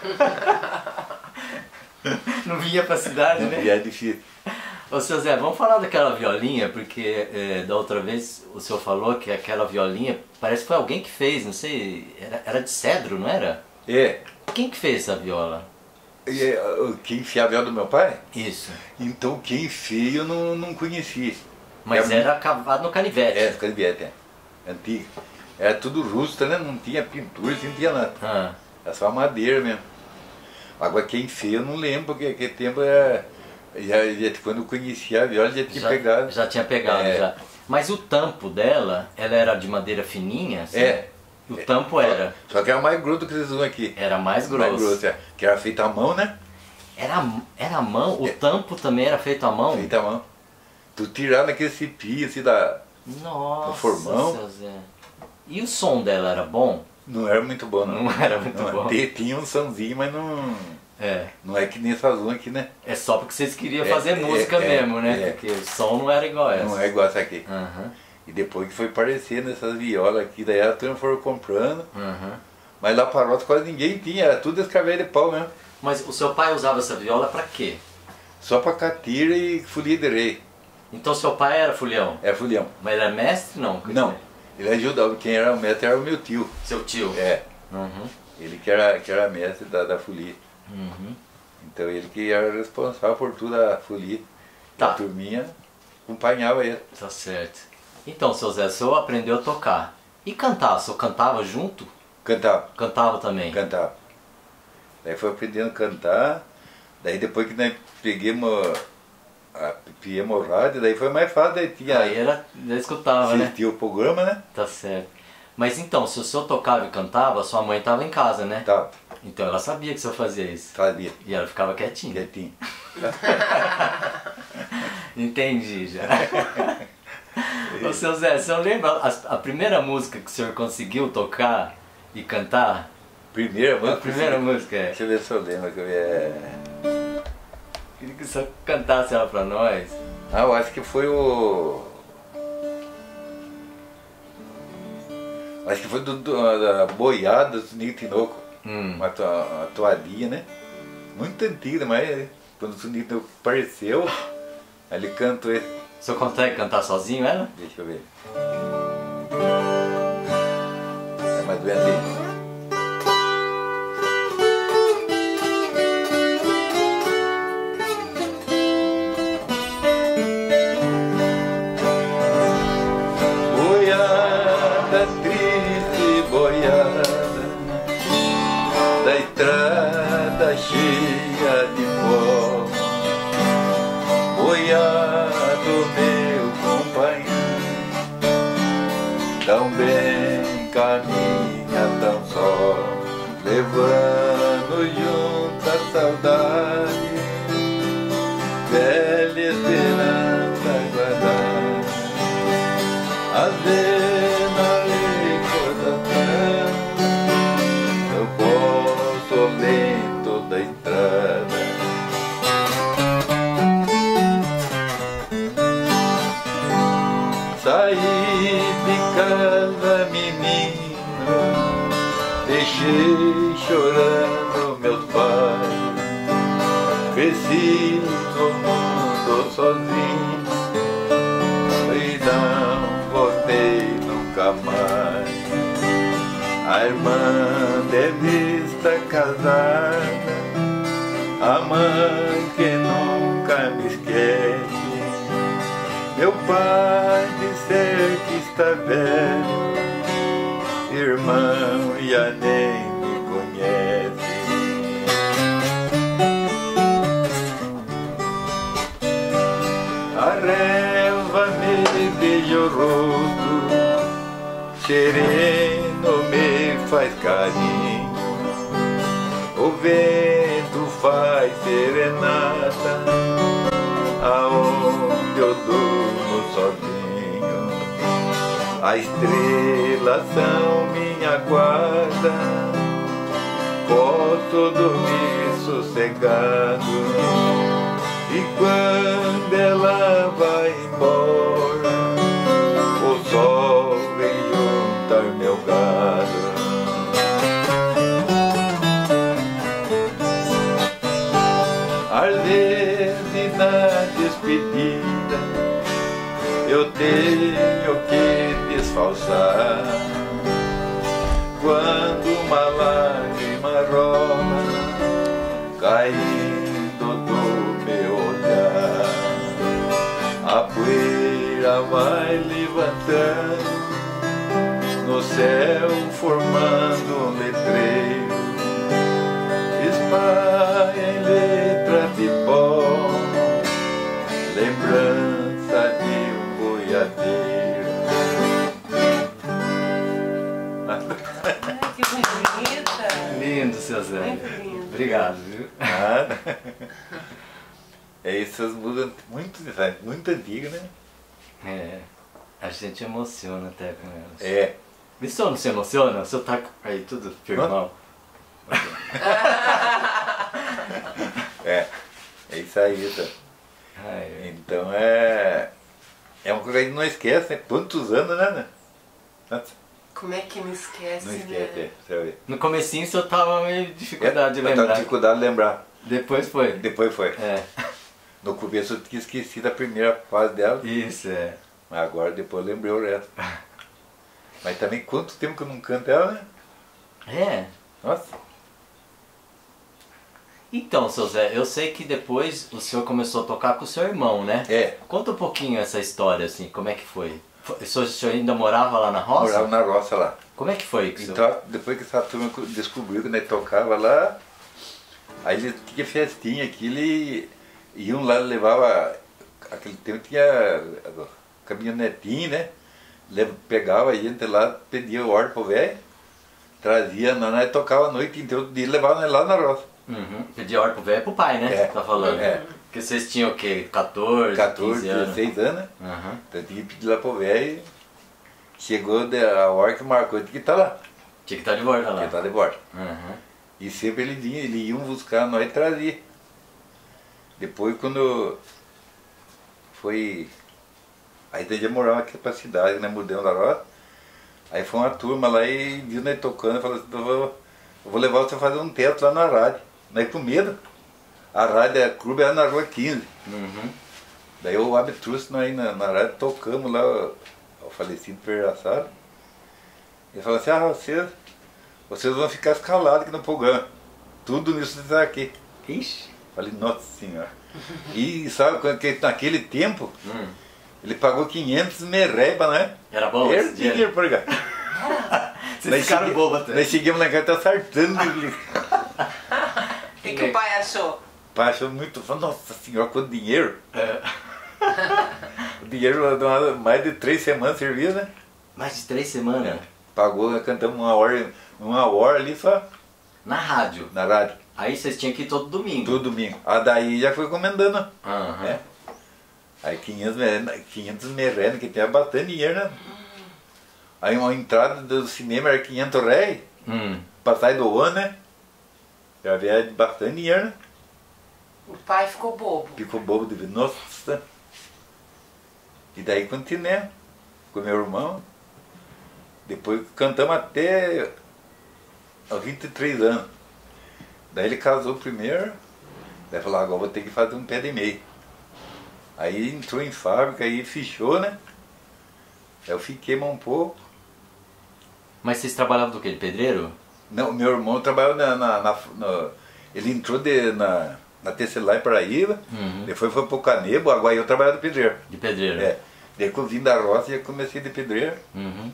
Não vinha pra cidade, né? E é difícil. Ô, seu Zé, vamos falar daquela violinha, porque da outra vez o senhor falou que aquela violinha, parece que foi alguém que fez, não sei, era de cedro, não era? É. Quem que fez essa viola? Quem fez a viola do meu pai? Isso. Então quem fez eu não conhecia. Mas era cavado no canivete. É, canivete, antiga. Era tudo rústico, né? Não tinha pintura, não tinha nada. Ah. Era só madeira mesmo. Agora quem fez eu não lembro, porque aquele tempo era... quando eu conhecia a viola já tinha pegado. Já tinha pegado, É. já. Mas o tampo dela, ela era de madeira fininha? Assim? É. O tampo era? Só que era mais grosso do que vocês usam aqui. Era mais grosso. Mais grosso, é. Que era feito à mão, né? Era à mão? O tampo também era feito à mão? Feito à mão. Tu tirar naquele cipio assim da... Nossa, No formão. seu Zé. E o som dela era bom? Não era muito bom, não. Não era muito bom. Tinha um somzinho, mas não... É. Não é que nem essas ruas aqui, né? É só porque vocês queriam fazer música é, mesmo, né? é. Porque o som não era igual essa. Não é igual essa aqui. Aham, E depois que foi aparecendo essas violas aqui, daí a turma foram comprando. aham. Mas lá para Rota quase ninguém tinha, era tudo escravelho de pau mesmo. Mas o seu pai usava essa viola pra quê? Só para catira e folia de rei. Então seu pai era folião? É folião. Mas ele era mestre? Não. Não, ele ajudava. Quem era o mestre era o meu tio. Seu tio? É, Uhum. ele que era mestre da folia. Uhum. Então ele que era responsável por toda a folia. Tá. A turminha acompanhava ele. Tá certo. Então, seu Zé, o senhor aprendeu a tocar. E cantar? O senhor cantava junto? Cantava, Cantava também? cantava. Daí foi aprendendo a cantar. Daí depois que nós pegamos o rádio, daí foi mais fácil. Daí tinha, Aí já escutava, né? assistia o programa, né? Tá certo. Mas então, se o senhor tocava e cantava, sua mãe estava em casa, né? Tava, Então ela sabia que o senhor fazia isso. fazia, E ela ficava quietinha. quietinho. Entendi já. Ô seu Zé, o senhor lembra a primeira música que o senhor conseguiu tocar e cantar? Primeira A música. primeira música é. Deixa eu ver se eu lembro. Queria que você cantasse ela pra nós. Ah, eu acho que foi o... Acho que foi da boiada do Sonico Tinoco. Uma toadinha, né? Muito antiga, mas quando o Sonico Tinoco apareceu, aí ele cantou esse. O senhor consegue cantar sozinho ela? Deixa eu ver. É mais bem assim. Boiada, triste boiada, da estrada cheia de pó. Boiado, meu companheiro, tão bem caminha tão só, levando junto a saudade, velha esperança guardada. Às vezes na recordação eu posso lento da estrada. Saí de casa, menino, deixei chorando meus pais. Cresci no mundo sozinho e não voltei nunca mais. A irmã de vista casada, a mãe que nunca me esquece. Meu pai disser que está velho, irmão já nem me conhece. A relva me beija o rosto, sereno me faz carinho. O vento faz serenata, aonde eu durmo sozinho. As estrelas são minha guarda, posso dormir sossegado. E quando ela vai embora, o sol vem juntar meu gado. Às vezes na despedida eu tenho que disfarçar, quando uma lágrima rola caindo do meu olhar. A poeira vai levantando no céu, formando um letreiro, espalha em letra de pó, lembrança de um boiadeiro. Ai, que bonita! Lindo, seu Zé. Muito lindo. Obrigado, viu? Nada. É essas músicas muito antigas, né? É, a gente emociona até com elas. É. O senhor não se emociona? O senhor tá aí tudo firmão. É isso aí, tá? Ai, Então é uma coisa que a gente não esquece, né? Quantos anos, né? Nossa, Como é que não esquece, não né? esquece, você vai ver. no comecinho o senhor tava meio de dificuldade de Eu tava lembrar. com dificuldade de lembrar. Depois foi. Depois foi. É, No começo eu tinha esquecido a primeira fase dela, isso, é. mas agora depois eu lembrei o resto. Mas também quanto tempo que eu não canto ela, né? É. Nossa. Então, seu Zé, eu sei que depois o senhor começou a tocar com o seu irmão, né? É, Conta um pouquinho essa história, assim, como é que foi? O senhor ainda morava lá na roça? morava na roça lá. Como é que foi? Que o senhor... Então, depois que essa turma descobriu que nós tocava lá, aí ele tinha festinha aqui, ele iam lá, levava, aquele tempo tinha caminhonetinho, né? Pegava a gente lá, pedia ordem pro velho, trazia, nós tocava a noite inteira, outro dia levava nós lá na roça. Uhum. Pedir ordem pro velho e pro pai, né? É. Tá falando. É. Porque vocês tinham o quê? 14, 14, 15 anos? 16 anos, né? Uhum. Então tinha que pedir lá pro velho, chegou a hora que marcou, tinha que estar lá, Tinha que estar de volta tinha que lá. estar de volta. Uhum. E sempre ele vinha, ele ia buscar nós e trazia. Depois quando foi. Aí daí já morava aqui pra cidade, né? Mudamos da roça. Aí foi uma turma lá e viu nós tocando e falou assim, eu vou levar você a fazer um teto lá na rádio. Nós com medo. A rádio, a clube era na rua 15. Uhum. Daí o Abel trouxe nós na rádio, tocamos lá o falecido Pedro Assado. Ele falou assim, vocês vão ficar escalados aqui no programa. Tudo nisso está aqui. Ixi. Falei, nossa senhora. E sabe, naquele tempo, ele pagou 500 mereba, né? Era bom Era esse dinheiro? dinheiro por cá. Vocês ficaram bobos até. Nós chegamos lá em casa, tá sartando. O que o pai achou? O pai achou muito, falou, nossa senhora, quanto dinheiro. É. O dinheiro deu mais de 3 semanas servia, né? Mais de 3 semanas? Pagou, nós cantamos uma hora ali só, Na rádio. na rádio. Aí vocês tinham que ir todo domingo. Todo domingo. Ah, daí já foi comendando. Aham. É. Aí 500 merenda, que tinha bastante dinheiro, né? Aí uma entrada do cinema era 500 réis, passagem do ano, né? Já havia bastante dinheiro, né? O pai ficou bobo. Ficou bobo de ver, nossa. E daí continuei com meu irmão. Depois cantamos até aos 23 anos. Daí ele casou primeiro, daí falou, agora vou ter que fazer um pé de meio. Aí entrou em fábrica, aí fechou, né? Aí eu fiquei mais um pouco. Mas vocês trabalhavam do quê? De pedreiro? Não, meu irmão trabalhou ele entrou na Tecelã em Paraíba, depois foi pro Canebo, agora eu trabalhava de pedreiro. De pedreiro? É. Daí que eu vim da roça e já comecei de pedreiro. Uhum.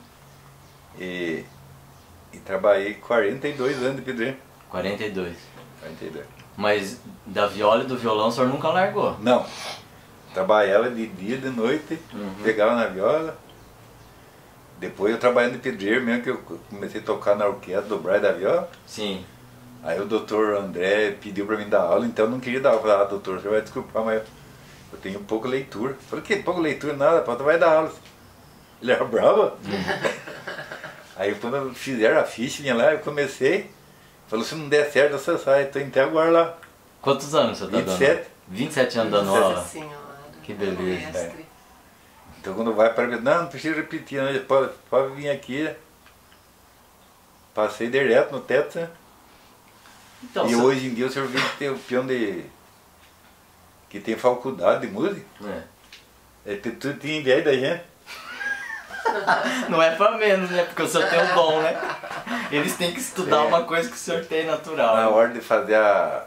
E trabalhei 42 anos de pedreiro. 42. 42. Mas da viola e do violão o senhor nunca largou? Não. Trabalhava de dia, de noite, pegava na viola. Depois eu trabalhando de pedreiro mesmo, que eu comecei a tocar na orquestra do Braille da Viola. Sim. Aí o doutor André pediu pra mim dar aula, então eu não queria dar aula. Eu falei, doutor, você vai desculpar, mas eu tenho pouca leitura. Eu falei, que pouca leitura? Nada, tu vai dar aula. Ele era bravo. Aí quando fizeram a fichinha lá, eu comecei. Falou, se não der certo, você sai. Tô até agora lá. Quantos anos você tá 27. dando? 27 anos dando 27. aula? Nossa senhora. Que beleza. Mestre. Então quando vai para mim, não precisa repetir, não, pode vir aqui. Passei direto no teto, né? Então, E você- hoje em dia o senhor vê que tem o peão que tem faculdade de música. Tudo tem ideia da gente. Não é pra menos, né? Porque o senhor tem um dom, né? Eles têm que estudar uma coisa que o senhor tem natural. Na né? hora de fazer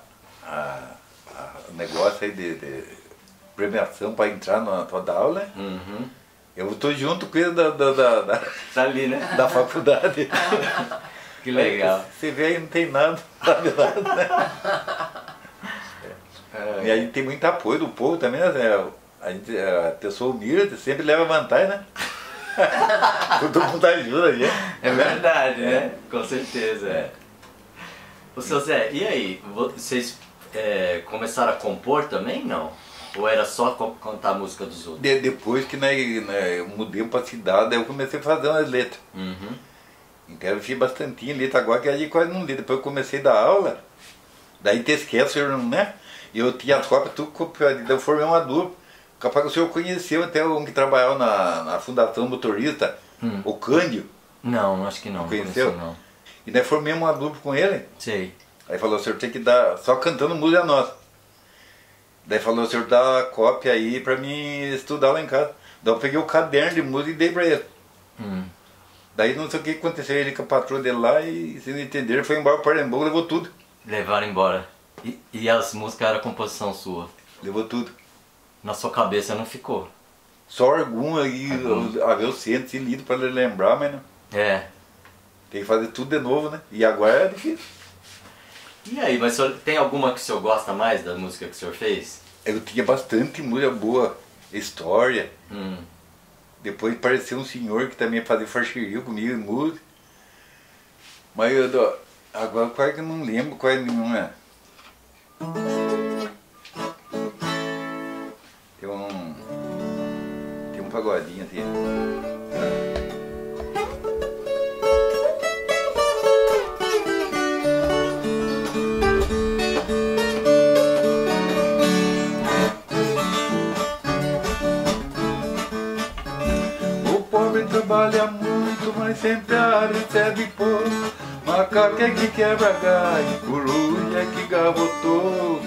o negócio aí de premiação para entrar na tua aula, né? Uhum. Eu tô junto com ele da Tá ali, né? da faculdade. Que legal. Você vê aí, não tem nada, sabe nada, né? E a gente tem muito apoio do povo também, né? A pessoa humilde sempre leva vantagem, né? Todo mundo ajuda a gente. É verdade, né? Com certeza. É. Ô, seu Zé, e aí? Vocês começaram a compor também, não? Ou era só cantar a música dos outros? Depois que eu mudei pra cidade, aí eu comecei a fazer umas letras. Uhum. Então eu fiz bastante letra agora, que a gente quase não lê. Depois eu comecei a dar aula, daí te esquece, né? E eu tinha as cópias tudo copiado, então eu formei uma dupla. Capaz que o senhor conheceu até um que trabalhava na Fundação Motorista, o Cândido. Não, acho que não. Conheceu? Não. E nós formamos uma dupla com ele. Sei. Aí falou, o senhor tem que dar, só cantando música nossa. Daí falou, o senhor dá a cópia aí pra mim estudar lá em casa. Daí eu peguei o caderno de música e dei pra ele. Daí não sei o que aconteceu, ele com a patroa dele lá e, sem entender, foi embora para Pernambuco, levou tudo. Levaram embora. E as músicas eram composição sua? Levou tudo. Na sua cabeça não ficou? Só algum aí, eu sento e lido para lembrar, mas não. É. Tem que fazer tudo de novo, né? E agora é difícil. E aí, mas o senhor, tem alguma que o senhor gosta mais da música que o senhor fez? Eu tinha bastante música boa, história. Depois apareceu um senhor que também fazia farcheria comigo em música. Mas agora quase que eu não lembro quase nenhuma. Tem um pagodinho assim. sempre a recebe pouco. Macaco é que quebra galho, coruja é que gava o toco.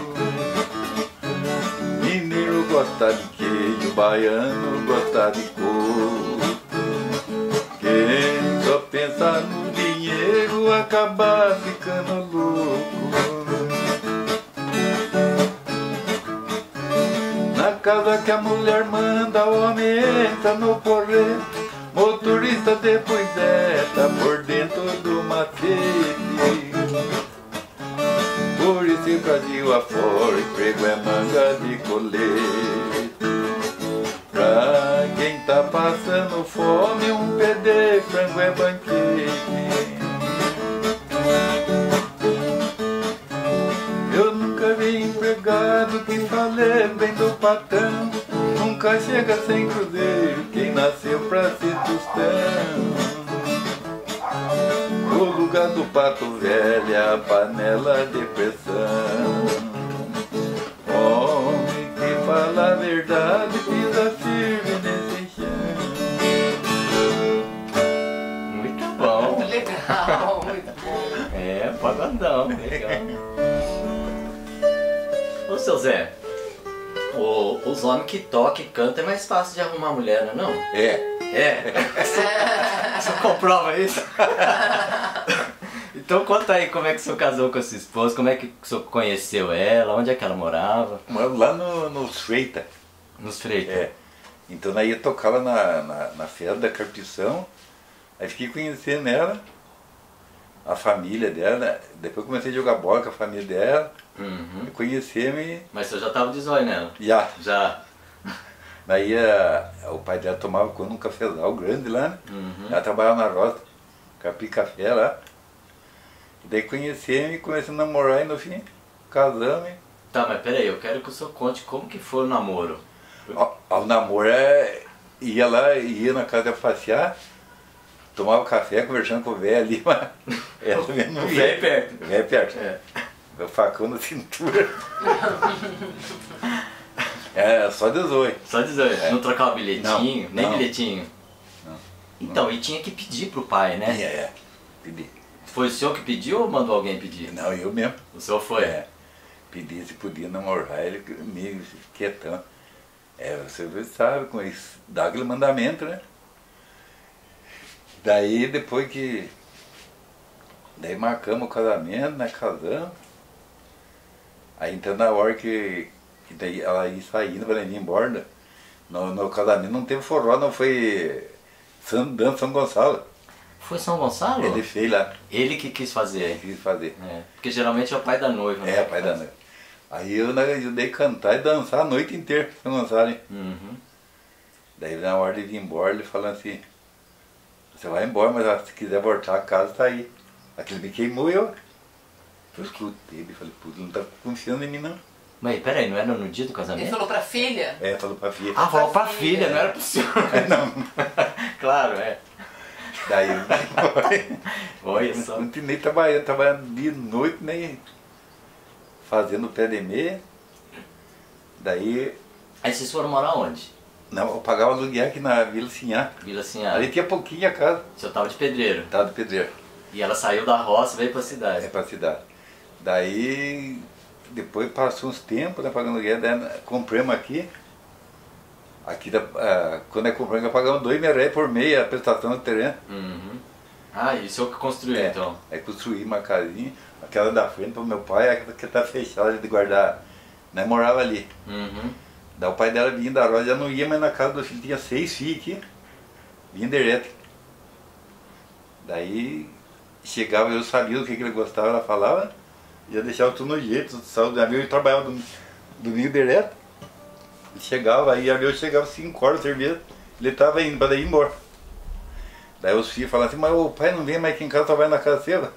Mineiro gosta de queijo, baiano gosta de coco. Quem só pensa no dinheiro acaba ficando louco. Na casa que a mulher manda, o homem entra no porrete. Motorista depois tá por dentro do macete. Por esse Brasil afora, emprego é manga de colete. Pra quem tá passando fome, um pé de frango é banquete. Eu nunca vi empregado que fale bem do patrão. Nunca chega sem cruzeiro, quem nasceu pra ser tostão. O lugar do pato velho é a panela de pressão. Homem que fala a verdade pisa firme nesse chão. Muito bom. Legal, muito bom. É, pagodão, legal. Ô, seu Zé, os homens que tocam e cantam é mais fácil de arrumar mulher, não é não? É. É? Você comprova isso? Então conta aí como é que o senhor casou com a sua esposa, como é que o senhor conheceu ela, onde é que ela morava? Morava lá nos Freitas. Nos Freitas. É. Então nós ia tocar lá na Feira da Carpição. Aí fiquei conhecendo ela, a família dela. Depois comecei a jogar bola com a família dela. Uhum. Conheci-me. Mas você já tava de zóio nela? Já. Já. Daí o pai dela tomava conta num cafezal grande lá, né? Uhum. Ela trabalhava na roça, capi café lá. E daí conheci-me, comecei a namorar e no fim casamos. Tá, mas peraí, eu quero que o senhor conte como que foi o namoro. O namoro ia lá, ia na casa passear, tomava café, conversando com o velho ali, mas ela também não Velho perto. Velho perto. É. Meu facão na cintura. É, só 18. Só dizer, É. não trocava bilhetinho, Não, nem não. bilhetinho. Não. Então, e tinha que pedir pro pai, né? Pedi. Foi o senhor que pediu ou mandou alguém pedir? Não, eu mesmo. O senhor foi? É. Pedi se podia namorar ele comigo, quietão. É, você sabe com isso, dá aquele mandamento, né? Daí depois que. Daí marcamos o casamento, né? Casamos. Aí então na hora que daí ela ia saindo para ir embora, né? No casamento não teve forró, não foi dança São Gonçalo. Foi São Gonçalo? Ele fez lá, Ele que quis fazer. ele quis fazer. É, porque geralmente é o pai da noiva, né? É, pai da noite. Aí eu ajudei a cantar e dançar a noite inteira, São Gonçalo, hein? Uhum. Daí na hora de vir embora, ele falou assim, você vai embora, mas se quiser voltar a casa, tá aí. Aquilo me queimou eu escutei, ele falei, puta, não tá confiando em mim não. Mas peraí, não era no dia do Ele casamento? falou pra filha? É, falou pra filha. Ah, falou pra Pra filha, filha. não era pro senhor. Não. Claro, é. Daí eu fui embora. Olha só. Não tinha nem trabalhando de noite, nem fazendo pé de meia. Daí, Aí vocês foram morar onde? não, eu pagava aluguel aqui na Vila Sinhá. Vila Sinhá. Ali tinha pouquinho a casa, O senhor tava de pedreiro. tava do pedreiro, E ela saiu da roça e veio pra cidade. é pra cidade. Daí, depois passou uns tempos, né, pagando aluguel, daí compramos aqui. Aqui, quando compramos, nós pagamos R$2.000 por mês a prestação do terreno. Uhum. Ah, e o senhor que construiu então? Aí construí uma casinha, aquela da frente pro meu pai, aquela que tá fechada de guardar. Nós morava ali. Uhum. Daí o pai dela vinha da roça, já não ia mais na casa do filho, tinha 6 filhos aqui, vinha direto. Daí chegava, eu sabia do que ele gostava, ela falava, ia deixar tudo no jeito, saúde, eu trabalhava domingo direto. E chegava, aí eu chegava 5 horas, cerveja, ele tava indo para daí ir embora. Daí os filhos falavam assim, mas o pai não vem mais aqui em casa, trabalha na casa cedo.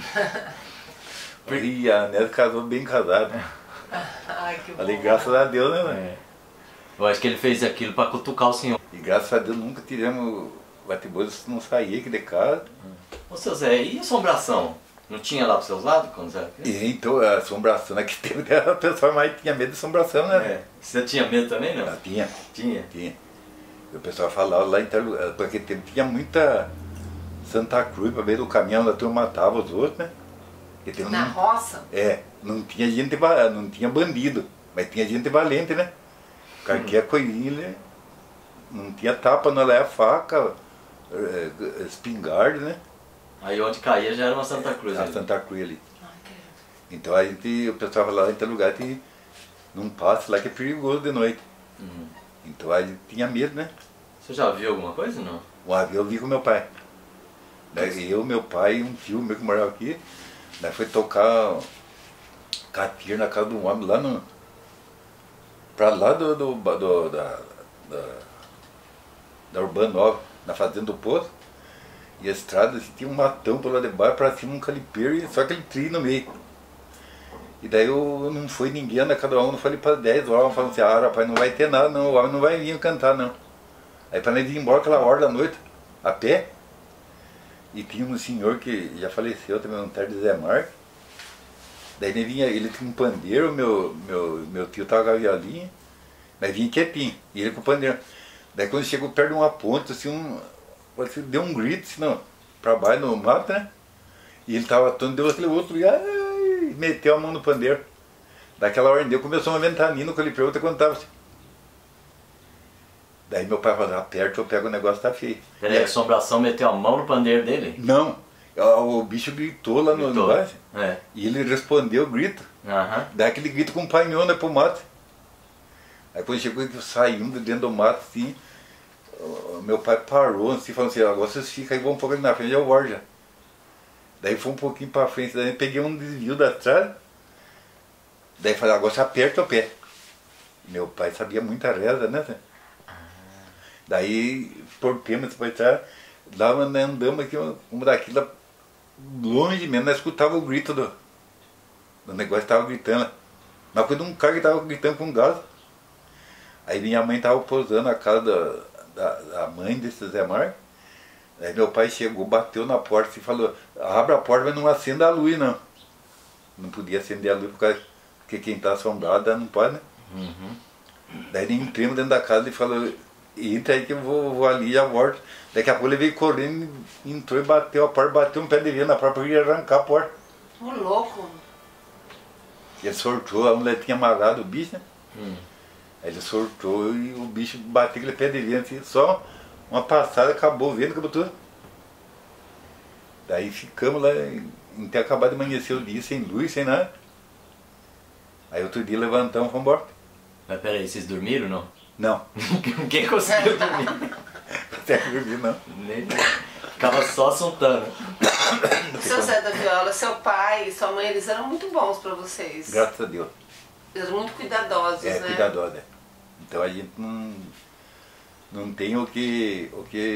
E a Neta casou bem casada. Ai, que bom. Falei, graças a Deus, né, mãe? É. Eu acho que ele fez aquilo pra cutucar o senhor. E graças a Deus nunca tivemos bate-boca, não saía aqui de casa. Ô seu Zé, e assombração? Não tinha lá pros seus lados quando você era criança? E então a assombração que teve, a pessoa mais tinha medo de assombração, né? É. Você tinha medo também, não? Ela tinha. Tinha. E o pessoal falava lá em tal lugar, porque tinha muita Santa Cruz, para ver o caminhão da turma matava os outros, né? Porque Na roça? não tinha gente, não tinha bandido, mas tinha gente valente, né? Qualquer coisinha, não tinha tapa, não era faca, espingarda, né? Aí onde caía já era uma Santa Cruz. A Santa Cruz ali. Então o pessoal falava lá em tal lugar que não passa lá que é perigoso de noite. Então a gente tinha medo, né? Você já viu alguma coisa ou não? Uma vez eu vi com meu pai. Daí eu, meu pai e um tio meu que morava aqui, daí foi tocar catira na casa de um homem lá no. Pra lá da Urbana Nova, na fazenda do Poço. E a estrada tinha um matão por lá de baixo, pra cima um calipeiro e só aquele trilho no meio. E daí eu não foi ninguém na cada um, não falei para 10 horas, falando assim, rapaz, não vai ter nada não, o homem não vai vir cantar não. Aí para nós ir embora aquela hora da noite, a pé, e tinha um senhor que já faleceu também, um tal de Zé Marques. Daí ele vinha, ele tinha um pandeiro, meu tio tava com a violinha, mas vinha quietinho, e ele com o pandeiro. Daí quando chegou perto de uma ponte, assim, deu um grito, assim, não, pra baixo no mato, né? E ele tava todo, deu aquele outro, e meteu a mão no pandeiro. Daquela hora deu, começou uma ventania no calipeiro, outra quando tava assim. Daí meu pai falou, aperta, eu pego o negócio, tá feio. Peraí, a assombração meteu a mão no pandeiro dele? Não, o bicho gritou lá no baixo, e ele respondeu o grito. Daí aquele grito acompanhou, né, pro mato. Aí quando chegou, saindo dentro do mato, assim, meu pai parou, assim, falando assim, agora vocês ficam aí, vão um pouco ali na frente, eu vou já. Daí foi um pouquinho pra frente, daí eu peguei um desvio da estrada, daí falei, agora você aperta o pé. Meu pai sabia muita reza, né? Daí, portemos pra estrada, lá andamos aqui, uma daquilo, longe mesmo, nós escutava o grito do negócio que tava gritando. Mas foi de um cara que tava gritando com gás. Aí minha mãe tava posando na casa da mãe desse Zé Marques. Aí meu pai chegou, bateu na porta e falou, abre a porta, mas não acenda a luz não. Não podia acender a luz porque quem tá assombrado não pode, né? Daí ele entramos dentro da casa e falou, entra aí que eu vou ali e já volto. Daqui a pouco ele veio correndo, entrou e bateu a porta, bateu um pé de vento na porta para ele arrancar a porta. Ô louco! Ele sortou, a mulher tinha amarrado o bicho, né? Aí ele sortou e o bicho bateu aquele pé de vento, assim, só uma passada, acabou o vento, acabou tudo. Daí ficamos lá, até acabar de amanhecer o dia, sem luz, sem nada. Aí outro dia levantamos e fomos embora. Mas peraí, vocês dormiram não? Não. Quem conseguiu dormir? Até dormir não. Ficava só assuntando. Seu Zé da Viola, seu pai e sua mãe, eles eram muito bons pra vocês. Graças a Deus. Eles eram muito cuidadosos, né? Cuidadosa. Então a gente não tem o que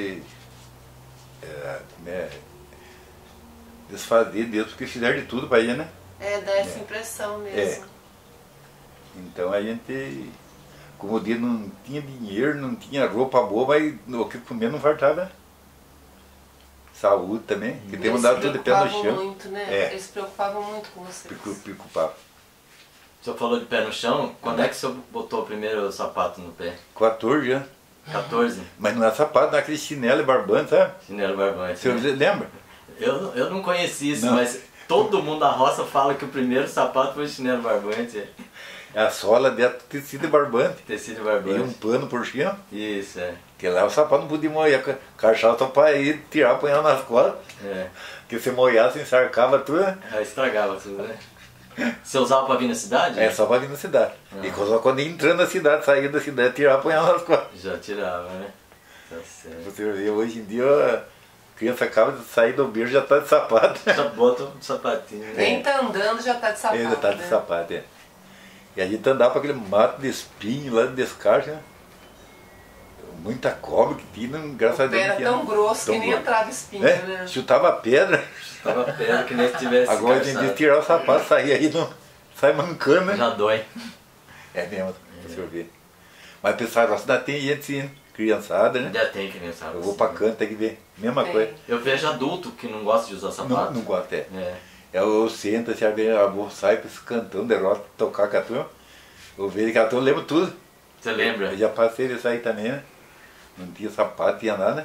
desfazer deles, porque fizeram de tudo para ele, né? Dá essa impressão mesmo. Então a gente, como o dia não tinha dinheiro, não tinha roupa boa, mas o que comer não faltava, né? Saúde também, que tem mandado tudo de pé no chão. Eles se preocupavam muito, né? Eles se preocupavam muito com vocês. Preocupava. O senhor falou de pé no chão, quando é que o senhor botou o primeiro sapato no pé? 14 anos. 14? Mas não é sapato, não é aquele chinelo e barbante, sabe? Chinelo e barbante. Você lembra? Eu não conheci isso, mas todo mundo da roça fala que o primeiro sapato foi chinelo e barbante. A sola dela tecido e barbante. Tecido e barbante. E um pano por cima. Isso, Porque lá o sapato não podia molhar, cachaça para ir tirar, apanhar nas costas. Porque se molhasse, encharcava tudo, né? Aí estragava tudo, né? Você usava para vir na cidade? Só para vir na cidade. E quando ia entrando na cidade, saía da cidade, tirava, apanhava nas costas. Já tirava, né? Tá certo. Você vê, hoje em dia, a criança acaba de sair do berço e já está de sapato. Já bota um sapatinho, né? Nem tá andando, já tá de sapato. Já está de sapato, E a gente andava para aquele mato de espinho lá de descarte, né? Muita cobra que tinha, graças a Deus. Era tão grosso que nem entrava espinho, né? Chutava pedra. Chutava pedra que nem se tivesse. Agora a gente tirar o sapato, sair aí, não, sai mancando, né? Já dói. É mesmo, você ver. Mas pessoal, ainda tem gente sim, criançada, né? Ainda tem criançada. Eu vou pra canto, tem que ver, mesma coisa. Eu vejo adulto que não gosta de usar sapato. Não gosta, Eu sento, assim, a avó sai com esse cantão de roça, tocar com a turma. Eu vejo que a turma lembra tudo. Você lembra? Eu já passei isso aí também, né? Não tinha sapato, tinha nada.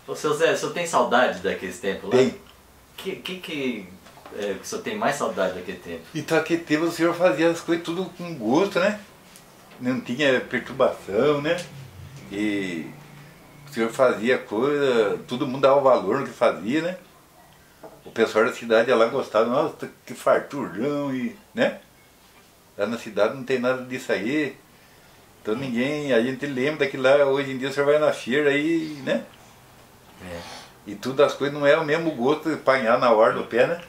Ô, seu Zé, o senhor tem saudade daqueles tempos lá? Tem. Que o senhor tem mais saudade daquele tempo? Então aquele tempo o senhor fazia as coisas tudo com gosto, né? Não tinha perturbação, né? E o senhor fazia coisa, todo mundo dava valor no que fazia, né? O pessoal da cidade lá gostava, nossa, que farturão, e, né? Lá na cidade não tem nada disso aí. Então ninguém, a gente lembra daquilo lá, hoje em dia o senhor vai na feira aí, né? É. E tudo as coisas não é o mesmo gosto de apanhar na hora do pé, né?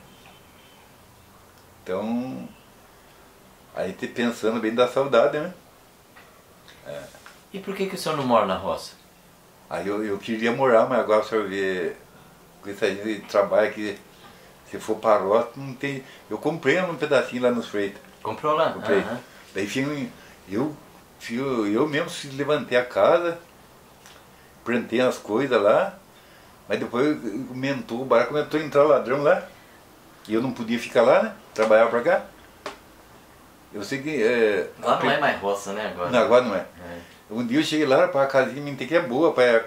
Então, a gente pensando bem da saudade, né? E por que o senhor não mora na roça? Aí eu queria morar, mas agora o senhor vê, com isso aí de trabalho aqui, se for para a roça, não tem... Eu comprei um pedacinho lá nos Freitas. Comprou lá? Comprei. Aham. Daí eu mesmo levantei a casa, plantei as coisas lá, mas depois aumentou, o barco começou a entrar ladrão lá, e eu não podia ficar lá, né? Trabalhar para cá. Eu sei que... Lá não é mais roça, né, agora? Não, agora não é. É. Um dia eu cheguei lá para a casinha minha que é boa, para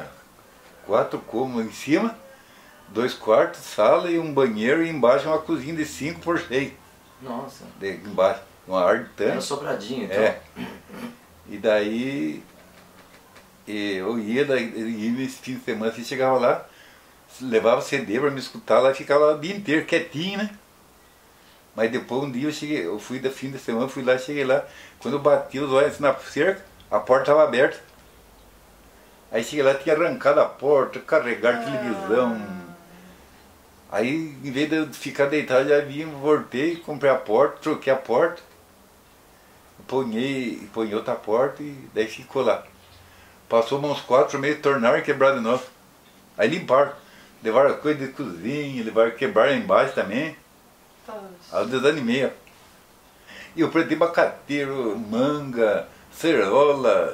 4 cômodos em cima, 2 quartos, sala e um banheiro, e embaixo uma cozinha de 5 por 6. Nossa. Embaixo, uma área de Era tanque. um sobradinho, então. É. E daí eu ia nesse fim de semana, assim, chegava lá, levava CD para me escutar lá e ficava lá o dia inteiro quietinho, né? Mas depois um dia eu fui da fim de semana, fui lá, cheguei lá, quando eu bati os olhos na cerca, a porta estava aberta. Aí cheguei lá, tinha arrancado a porta, carregado televisão. Aí, em vez de eu ficar deitado, já vim, voltei, comprei a porta, troquei a porta, ponhei outra porta e daí ficou lá. Passou uns 4 meses, tornaram a quebrar de novo. Aí limparam, levaram coisa de cozinha, quebraram embaixo também. Aí eu desanimei, ó. E eu plantei abacateiro, manga, cerola,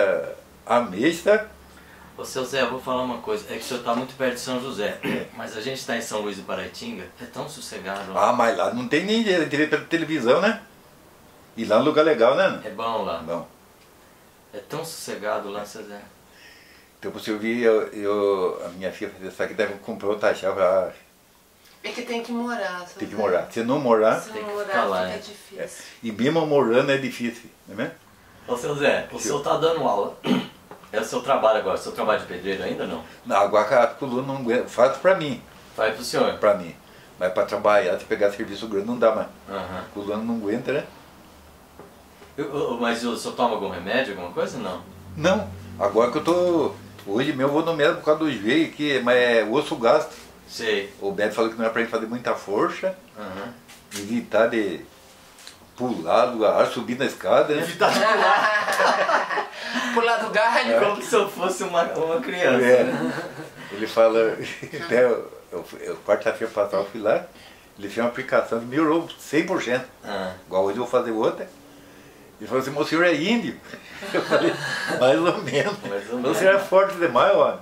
ameixa. Ô, seu Zé, eu vou falar uma coisa. É que o senhor está muito perto de São José. Mas a gente está em São Luís do Paraitinga, é tão sossegado. Ah, mas lá não tem ninguém, a gente vê pela televisão, né? E lá é um lugar legal, né? É bom lá. Bom. É tão sossegado lá, seu Zé. Então você ouvir, a minha filha fazer isso aqui, deve comprar outra chave, É que tem que morar. tem que morar. Se não morar, Se Tem não que morar, ficar lá, fica né? difícil. e mesmo morando é difícil, não é mesmo? Ô, seu Zé, o senhor está dando aula. É o seu trabalho agora. O seu trabalho de pedreiro ainda não? Não, agora a coluna não aguenta, faz pra mim, Vai pro senhor. pra mim. Mas pra trabalhar, se pegar serviço grande não dá mais. Aham. A coluna não aguenta, né? Mas o senhor toma algum remédio, alguma coisa? Não. Não, agora que eu tô... Hoje mesmo eu vou no médico por causa do joelho, mas é osso gasto. Sei. O médico falou que não é pra gente fazer muita força, Aham. evitar de pular do ar, subir na escada, né? Evitar de pular. Pular do galho. Como se eu fosse uma criança. É. Ele fala, até quarta-feira passada eu fui lá, ele fez uma aplicação que melhorou 100%. Ah. Igual hoje eu vou fazer outra. Ele falou assim, mas o senhor é índio? Eu falei, mais ou menos. Mais ou O senhor é forte demais, ó.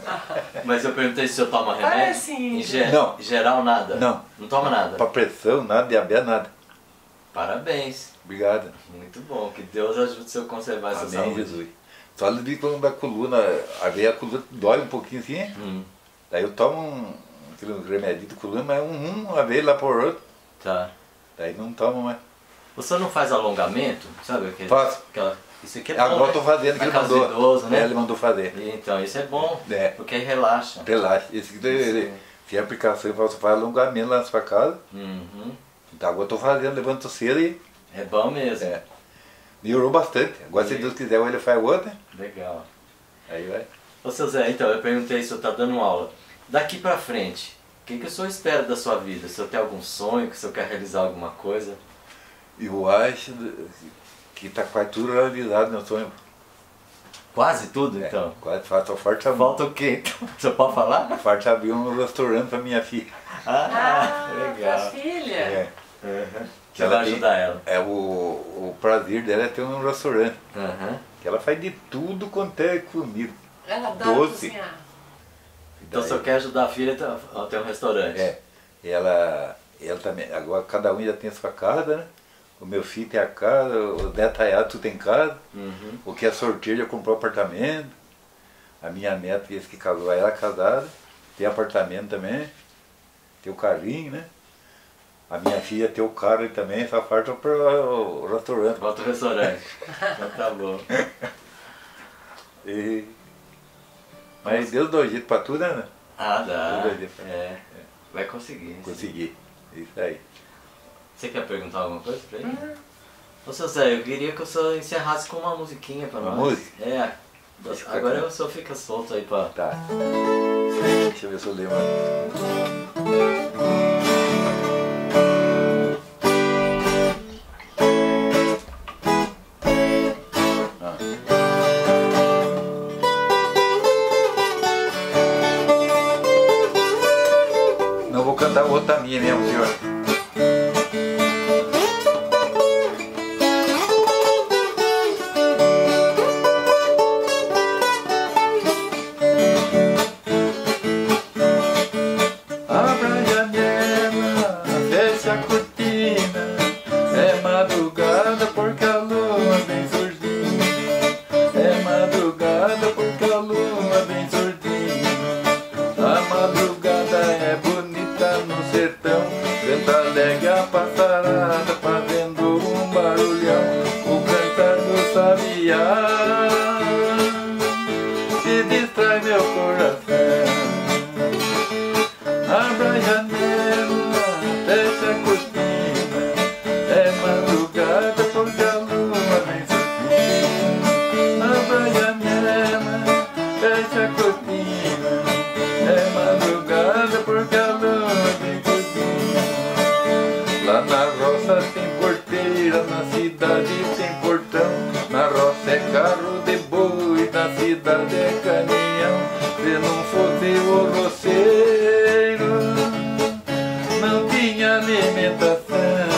Mas eu perguntei se o senhor toma remédio. Parece índio. Não. Em geral, nada? Não. Não toma nada? Pra pressão, nada, diabetes, nada. Parabéns. Obrigado. Muito bom. Que Deus ajude o senhor a conservar essa Amém, saúde. Jesus. Só de quando da coluna, aí a coluna dói um pouquinho assim, daí eu tomo aquele remédio de coluna, mas uma vez lá por outro, Tá. daí não tomo mais. O senhor não faz alongamento? Sabe aquele? Faço. Isso aqui é bom, Agora né? eu tô fazendo que Na ele casa mandou. do idoso, né? Ele mandou fazer. Então, isso é bom. É. Porque aí relaxa. Relaxa. Esse aqui ele tem aplicação, você faz alongamento lá na sua casa. Uhum. Então agora eu tô fazendo, levanto cedo e É bom mesmo. melhorou bastante. Agora se Deus quiser ele faz outra, Legal. aí vai. Ô, seu Zé, então, eu perguntei se o senhor está dando aula. Daqui pra frente, o que o senhor espera da sua vida? O senhor tem algum sonho, que o senhor quer realizar alguma coisa? Eu acho que tá quase tudo realizado meu sonho. Quase tudo, então? Quase falta forte abrir. Falta o quê? Então? O senhor pode falar? Forte abrir um restaurante pra minha filha. Ah, legal. tua filha. É. Uhum. Que Você vai tem- ajudar ela. O prazer dela é ter um restaurante. Uhum. Que ela faz de tudo quanto é comida. Ela adora Doce. cozinhar. Então o senhor quer ajudar a filha a ter um restaurante? É. Ela também. Agora cada um já tem a sua casa, né? O meu filho tem a casa, o Netaiado tudo tem casa. Uhum. O que é sorteio já comprou apartamento. A minha neta, esse que casou, ela é casada, tem apartamento também, tem o carrinho, né? A minha filha tem o carro também, só falta para o restaurante. Volta ao restaurante. Então tá bom. Mas Deus dá um jeito para tudo, né? Ah, dá. Deus dá jeito. Vai conseguir. Consegui. Isso aí. Você quer perguntar alguma coisa pra ele? Ô, seu Zé, eu queria que o senhor encerrasse com uma musiquinha pra Uma nós. música? É. Agora o senhor fica solto aí pra... Tá. Deixa eu ver se eu lembro. Não vou cantar outra minha mesmo, senhor. Abra a janela, fecha a cortina. É madrugada porque a lua vem surgindo. É madrugada porque a lua vem surgindo. A madrugada é bonita no sertão. Canta alegre a passarada fazendo um barulhão. O cantar do sabiá que distrai meu coração. Abra a janela, fecha a cortina. É madrugada porque a lua vem surgindo. Abra a janela, fecha a cortina. É madrugada porque a lua vem surgindo. Lá na roça tem porteira, na cidade tem portão. Na roça é carro de boi, na cidade é caminhão. Se não fosse o roceiro, não tinha alimentação.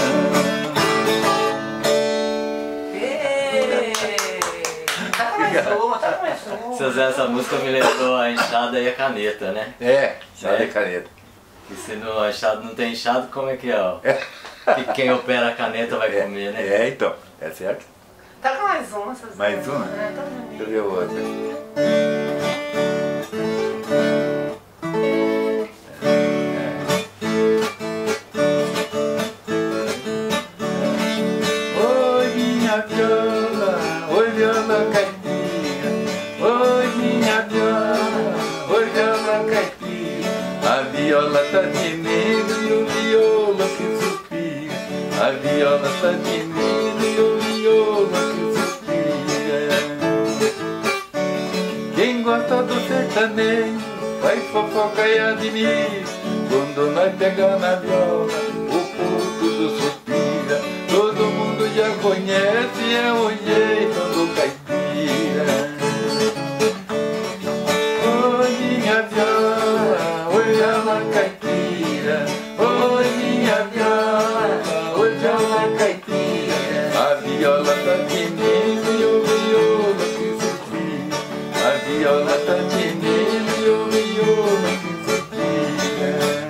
Seu Zé, essa música me lembrou a enxada e a caneta, né? Só de caneta. E se a enxada não tem enxada, como é que é? Ó? Que quem opera a caneta vai comer, né? Então, é certo? Tá com mais uma, essas Mais uma? tá Deixa eu ver outra. Oi, minha viola, oi, viola caipira. Oi, minha viola, oi, viola caipira. A viola tá gemendo e o viola que suspira. A viola tá gemendo e o viola que suspira. Quem gosta do sertanejo faz fofoca e admira. Quando nós pega na viola, o povo tudo suspira. Todo mundo já conhece, é o jeito do caipira. Oi, minha viola, oi, viola caipira. Oi, minha viola, oi, viola caipira. A viola tá gemendo e o viola que suspira. A viola tá gemendo e o viola que suspira.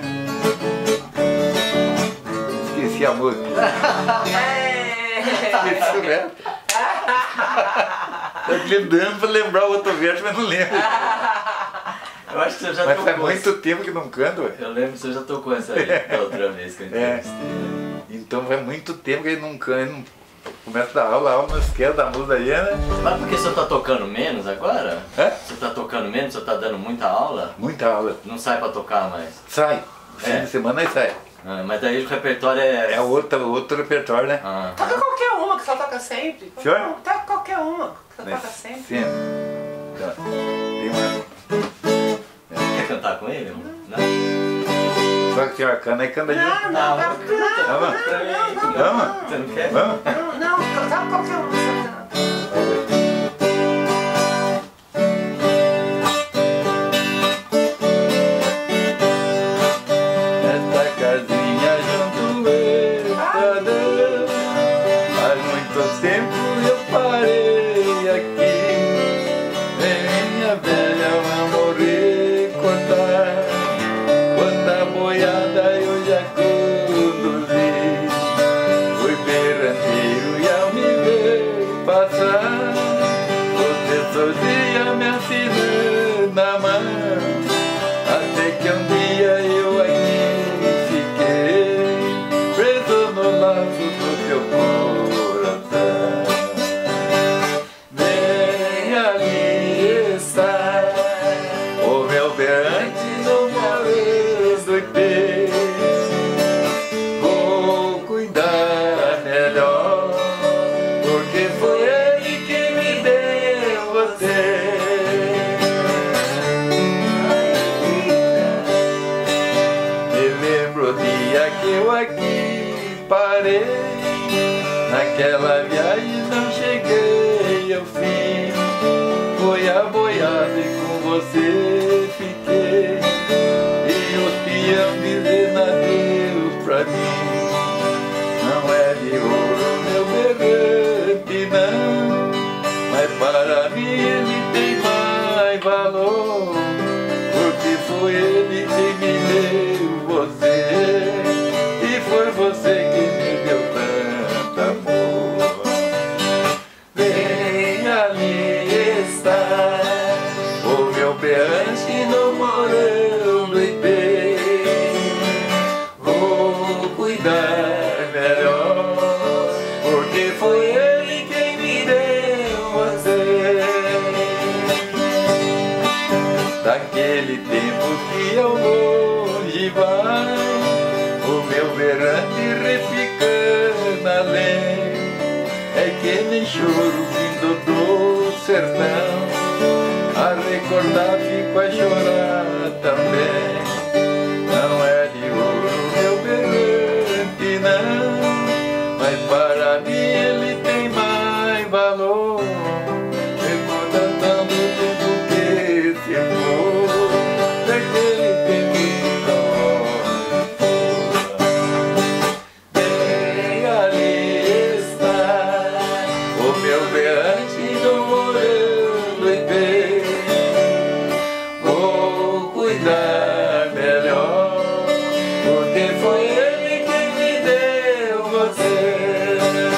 Esqueci a música. Isso mesmo. Tô lembrando pra lembrar o outro verso, mas não lembro. Eu acho que você já Mas tocou. faz muito tempo que não canto, ué. Eu lembro que você já tocou essa aí da outra vez que eu entrevistei. Então faz muito tempo que ele não canta, ele não começa a dar aula, a alma não esquece da música aí, né? Mas porque o senhor tá tocando menos agora? É? Você tá tocando menos? O senhor tá dando muita aula? Muita aula. Não sai pra tocar mais? Sai. Fim de semana aí sai. Ah, mas daí o repertório é... É outro repertório, né? Ah, Toca qualquer uma que só toca sempre. Senhor? Toca qualquer uma que só Né? toca sempre. Sempre. Tá. Tem uma. quer cantar com ele? Não? Só que tem uma cana aí, canta junto. Não, não, Ah, não, Vamos? não, Vamos? Você não quer? Vamos? não, toca qualquer uma que só canta. Esta casinha junto estradão. Faz muito tempo eu parei aqui. Minha velha vai morrer cortar. Quanta boiada eu já conduzi. Fui berranteiro e ao me ver passar, você sozinha me assinou. no laço do teu coração. Bem ali está o meu berrante no moreiro do Ipê. Vou cuidar melhor, porque foi ele que me deu você. Me lembro o dia que eu aqui parei, naquela viagem não cheguei ao fim. Foi a boiada e com você fiquei, e os peão dizendo adeus pra mim. Não é de ouro meu berrante não, mas para mim ele tem mais valor, porque foi ele que me deu você, e foi você que me deu tanto amor. Bem ali está o meu berrante no moreiro do Ipê. Vou cuidar melhor, porque foi ele quem me deu você. Daquele tempo que eu longe vai, o meu berrante reficando além. É que nem choro vindo do sertão, a recordar fico a chorar também. Não é de ouro meu berrante não, mas para mim ele tem mais valor, recordando o tempo que se foi, daquele tempo que nós fomos. Bem ali está o meu berrante no moreiro do Ipê. Vou cuidar melhor, porque foi ele quem me deu você.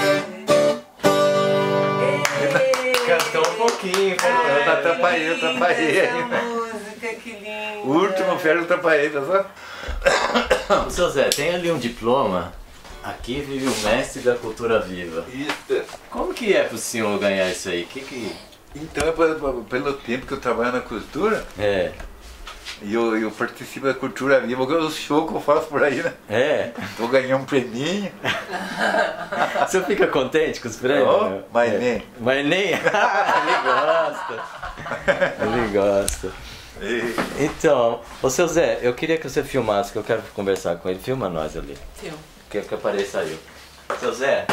Cantou um pouquinho, falou. Eu atrapalhei. Essa música, que linda. O último ferro eu atrapalhei, tá só? Ô, seu Zé, tem ali um diploma. Aqui vive o mestre da cultura viva. Isso. Como que é pro senhor ganhar isso aí? Então, pelo tempo que eu trabalho na cultura, É. e eu participo da cultura viva, os shows que eu faço por aí, né? É. Vou ganhar um preminho. O senhor fica contente com os prêmios? Oh, mas É. nem. Mas nem? Ele gosta. Ele gosta. Então, ô seu Zé, eu queria que você filmasse, que eu quero conversar com ele. Filma nós ali. Filma. Quer que apareça aí. Seu Zé,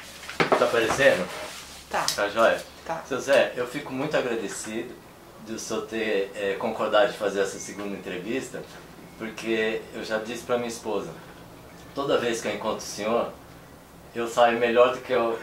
tá aparecendo? Tá. Tá joia? Tá. Seu Zé, eu fico muito agradecido de o senhor ter concordado de fazer essa segunda entrevista, porque eu já disse pra minha esposa, toda vez que eu encontro o senhor, eu saio melhor do que eu...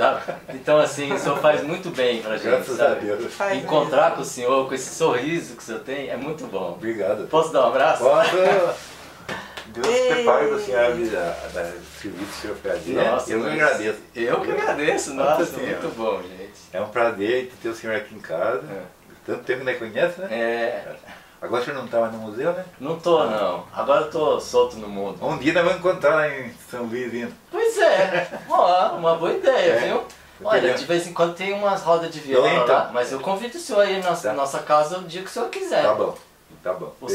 Então assim, o senhor faz muito bem pra gente, Graças sabe? a Deus. Faz Encontrar com o senhor, com esse sorriso que o senhor tem, é muito bom. Obrigado. Posso dar um abraço? Posso? Deus prepare o senhor da serviço que o senhor faz. Nossa, Eu mas agradeço. Eu que agradeço, Nossa nossa, Senhora. muito bom, gente. É um prazer ter o senhor aqui em casa. Tanto tempo que não conhece, né? É, Agora o senhor não está mais no museu, né? não tô não, agora eu tô solto no mundo. Um dia nós vamos encontrar lá em São Luís ainda. Pois é, ó, uma boa ideia, É. viu? Olha, de vez em quando tem umas rodas de viola Então. lá, mas eu convido o senhor aí na Tá. nossa casa o dia que o senhor quiser. Tá bom, tá bom. O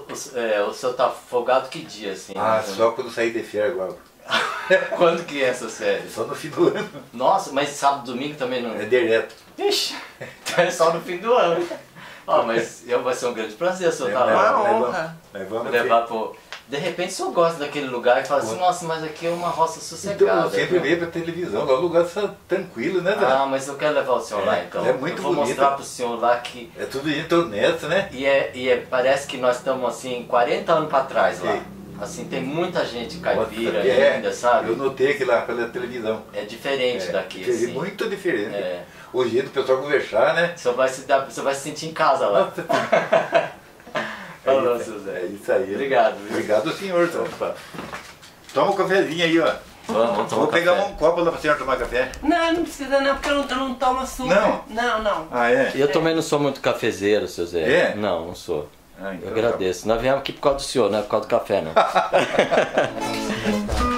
senhor tá folgado que dia, assim? Ah, mais ou só quando sair de férias agora. menos? Quando que é essa série? Só no fim do ano. Nossa, mas sábado, domingo também não... É direto. Ixi, então é só no fim do ano. Ó, mas vai ser um grande prazer o senhor estar Uma lá. honra. Nós vamos Levar pro... De repente o senhor gosta daquele lugar e fala assim, nossa, mas aqui é uma roça sossegada. Então, eu sempre viu? veio pra televisão, lá o lugar tá tranquilo, né, Zé? Ah, mas eu quero levar o senhor lá então. é muito eu vou bonito. mostrar pro senhor lá que... É tudo gente honesta, né? Parece que nós estamos assim, 40 anos pra trás lá. Sim. Assim, tem muita gente Nossa, caipira ainda, sabe? Eu notei aqui lá pela televisão. É diferente daqui, assim. Muito diferente. É. O jeito do pessoal conversar, né? Você vai se sentir em casa lá. Nossa, Falou, seu Zé. é isso aí. Obrigado, viu? Obrigado, senhor. Então. Opa. Toma um cafezinho aí, ó. Vamos tomar Vou pegar café. um copo lá pra senhora tomar café. Não, não precisa não, porque eu não tomo açúcar. Não. Ah, é? Eu também não sou muito cafezeiro, seu Zé. É? Não sou. Ah, então Eu agradeço. Nós viemos aqui por causa do senhor, não é por causa do café, não.